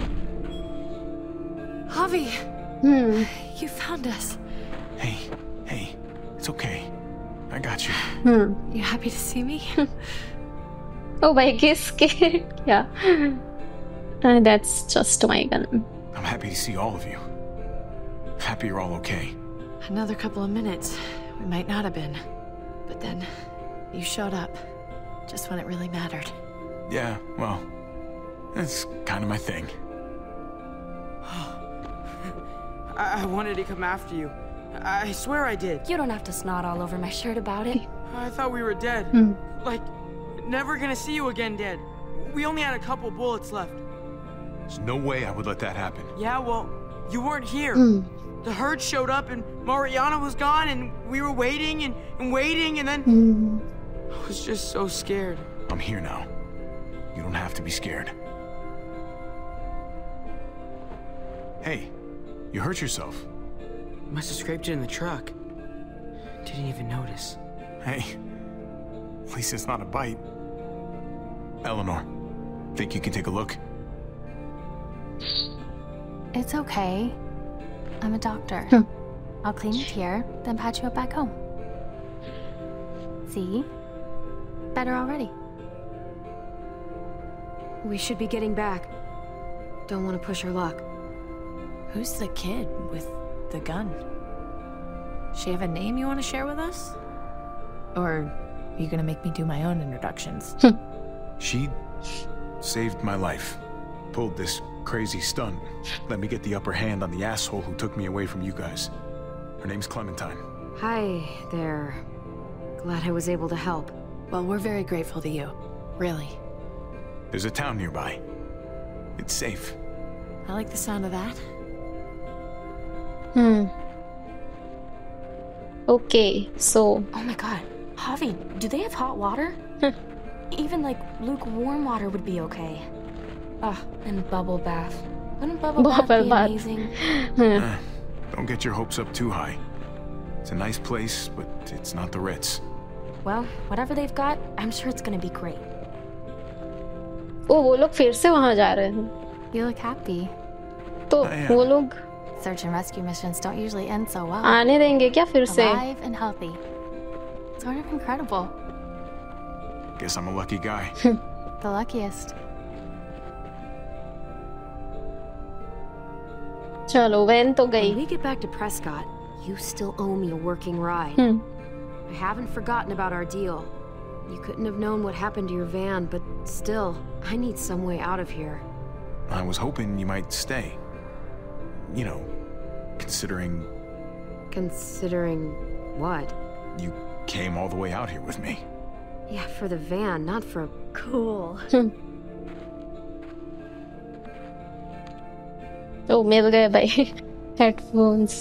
Speaker 2: Javi. You found us.
Speaker 4: Hey. It's okay. I got you.
Speaker 2: You happy to see me?
Speaker 1: Oh भाई किसके? Yeah. That's just my gun.
Speaker 4: I'm happy to see all of you. Happy you're all okay.
Speaker 2: Another couple of minutes. We might not have been. But then, you showed up. Just when it really mattered.
Speaker 4: Yeah, well, that's kind of my thing.
Speaker 9: I wanted to come after you. I swear I did.
Speaker 8: You don't have to snot all over my shirt about it.
Speaker 9: I thought we were dead. Like, never gonna see you again dead. We only had a couple bullets left.
Speaker 4: There's no way I would let that happen.
Speaker 9: Yeah, well, you weren't here. The herd showed up and Mariana was gone and we were waiting and waiting and then... I was just so scared.
Speaker 4: I'm here now. You don't have to be scared. Hey, you hurt yourself.
Speaker 9: Must have scraped it in the truck. Didn't even notice.
Speaker 4: Hey, at least it's not a bite. Eleanor, think you can take a look?
Speaker 6: It's okay. I'm a doctor. I'll clean it here, then patch you up back home. See? Better already.
Speaker 12: We should be getting back. Don't want to push her luck.
Speaker 2: Who's the kid with the gun? She have a name you want to share with us? Or are you gonna make me do my own introductions?
Speaker 4: She saved my life. Pulled this crazy stunt. Let me get the upper hand on the asshole who took me away from you guys. Her name's Clementine.
Speaker 12: Hi there. Glad I was able to help.
Speaker 2: Well, we're very grateful to you. Really.
Speaker 4: There's a town nearby. It's safe.
Speaker 2: I like the sound of that.
Speaker 1: Okay, so...
Speaker 8: Oh my god. Javi, do they have hot water? Even like lukewarm water would be okay. And bubble bath. Wouldn't bubble bath be amazing?
Speaker 4: Don't get your hopes up too high. It's a nice place, but it's not the Ritz.
Speaker 8: Well, whatever they've got, I'm sure it's gonna be great.
Speaker 1: Oh, वो लोग फिर से वहाँ जा रहे हैं.
Speaker 6: You look happy.
Speaker 1: तो वो लोग
Speaker 6: search and rescue missions don't usually end so well.
Speaker 1: आने देंगे क्या फिर से?
Speaker 6: Alive and healthy. Sort of incredible.
Speaker 4: Guess I'm a lucky guy.
Speaker 6: The luckiest.
Speaker 1: चलो वैन तो गई.
Speaker 12: When we get back to Prescott, you still owe me a working ride. I haven't forgotten about our deal. You couldn't have known what happened to your van, but still, I need some way out of here.
Speaker 4: I was hoping you might stay. You know, considering
Speaker 12: Considering what?
Speaker 4: You came all the way out here with me.
Speaker 12: Yeah, for the van, not for...
Speaker 6: Cool.
Speaker 1: ओ मिल गए भाई headphones.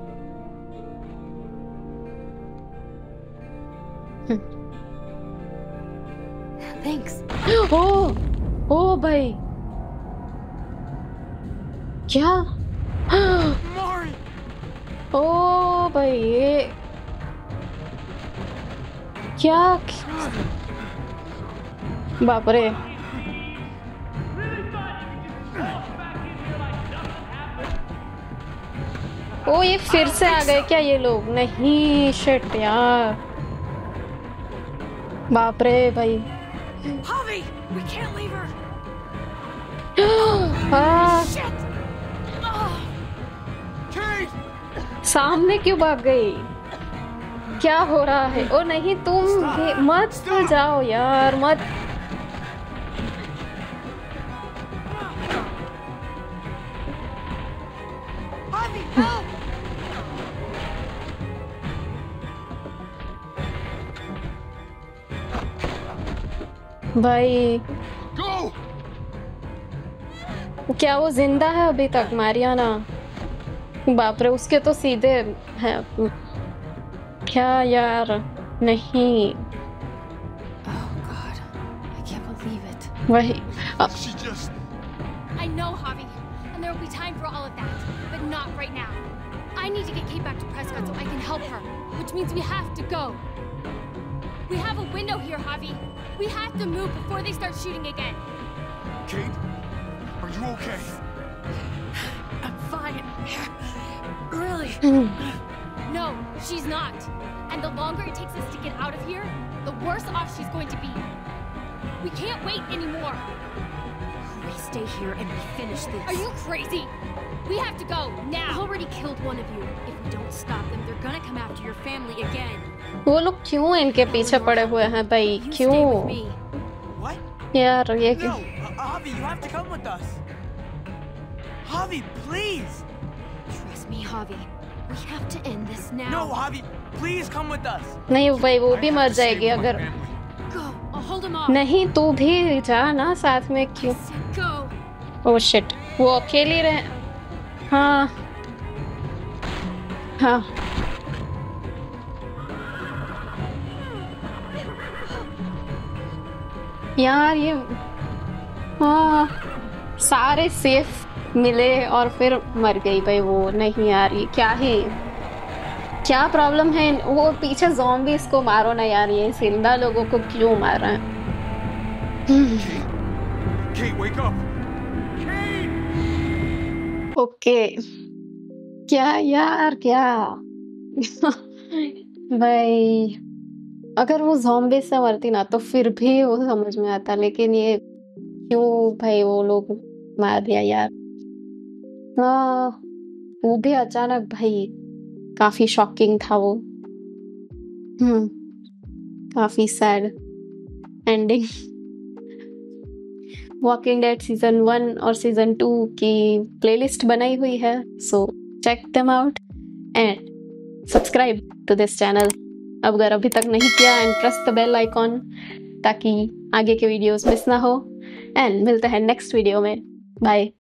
Speaker 12: Thanks.
Speaker 1: ओ भाई क्या? ओ भाई ये क्या? बाप रे। ओ ये फिर से आ गए क्या ये लोग? नहीं शिट यार, बाप रे भाई।
Speaker 2: Javi, we can't leave her.
Speaker 1: सामने क्यों भाग गई? क्या हो रहा है? ओ नहीं तुम भी मत जाओ यार, मत। भाई क्या वो जिंदा है अभी तक? मारियाना, बाप रे, उसके तो सीधे है क्या यार? नहीं वही
Speaker 6: I know, Javi, and there will be time for all of that, but not right now. I need to get Kate back to Prescott so I can help her, which means we have to go. We have a window here, Javi. We have to move before they start shooting again.
Speaker 4: Kate, are you okay?
Speaker 6: I'm fine. Really? No, she's not. And the longer it takes us to get out of here, the worse off she's going to be. We can't wait anymore.
Speaker 12: We stay here and we finish this.
Speaker 6: Are you crazy? We have to go now.
Speaker 12: We've already killed one of you. If we don't stop them, they're gonna come after your family again.
Speaker 1: वो लोग क्यों इनके पीछे पड़े हुए हैं भाई? क्यों यार ये क्यों?
Speaker 9: Javi, you have to come with us. Javi, please.
Speaker 12: Trust me, Javi. We have to end this now.
Speaker 9: No, Javi, please come with us.
Speaker 1: नहीं भाई, वो भी मर जाएगी अगर।
Speaker 6: Go. I'll hold him off.
Speaker 1: नहीं तू भी जा ना साथ में, क्यों?
Speaker 6: Go.
Speaker 1: ओह शिट, वो अकेली रहे। हाँ हाँ यार ये, हाँ सारे सेफ मिले और फिर मर गई भाई वो। नहीं यार ये क्या है? क्या प्रॉब्लम है? वो पीछे ज़ॉम्बीज़ को मारो ना यार, ये जिंदा लोगों को क्यों मार रहे हैं?
Speaker 4: Kate, wake up.
Speaker 1: ओके क्या यार, क्या भाई अगर वो ज़ॉम्बी से मरती ना तो फिर भी वो समझ में आता, लेकिन ये क्यों भाई वो लोग मार दिया यार? हाँ वो भी अचानक भाई, काफी शॉकिंग था वो। काफी sad ending. Walking dead season 1 और सीजन 2 की प्लेलिस्ट बनाई हुई है, so check them out and subscribe to this channel अगर अभी तक नहीं किया, and press the bell icon ताकि आगे के वीडियोस मिस ना हो। एंड मिलते हैं नेक्स्ट वीडियो में। बाय।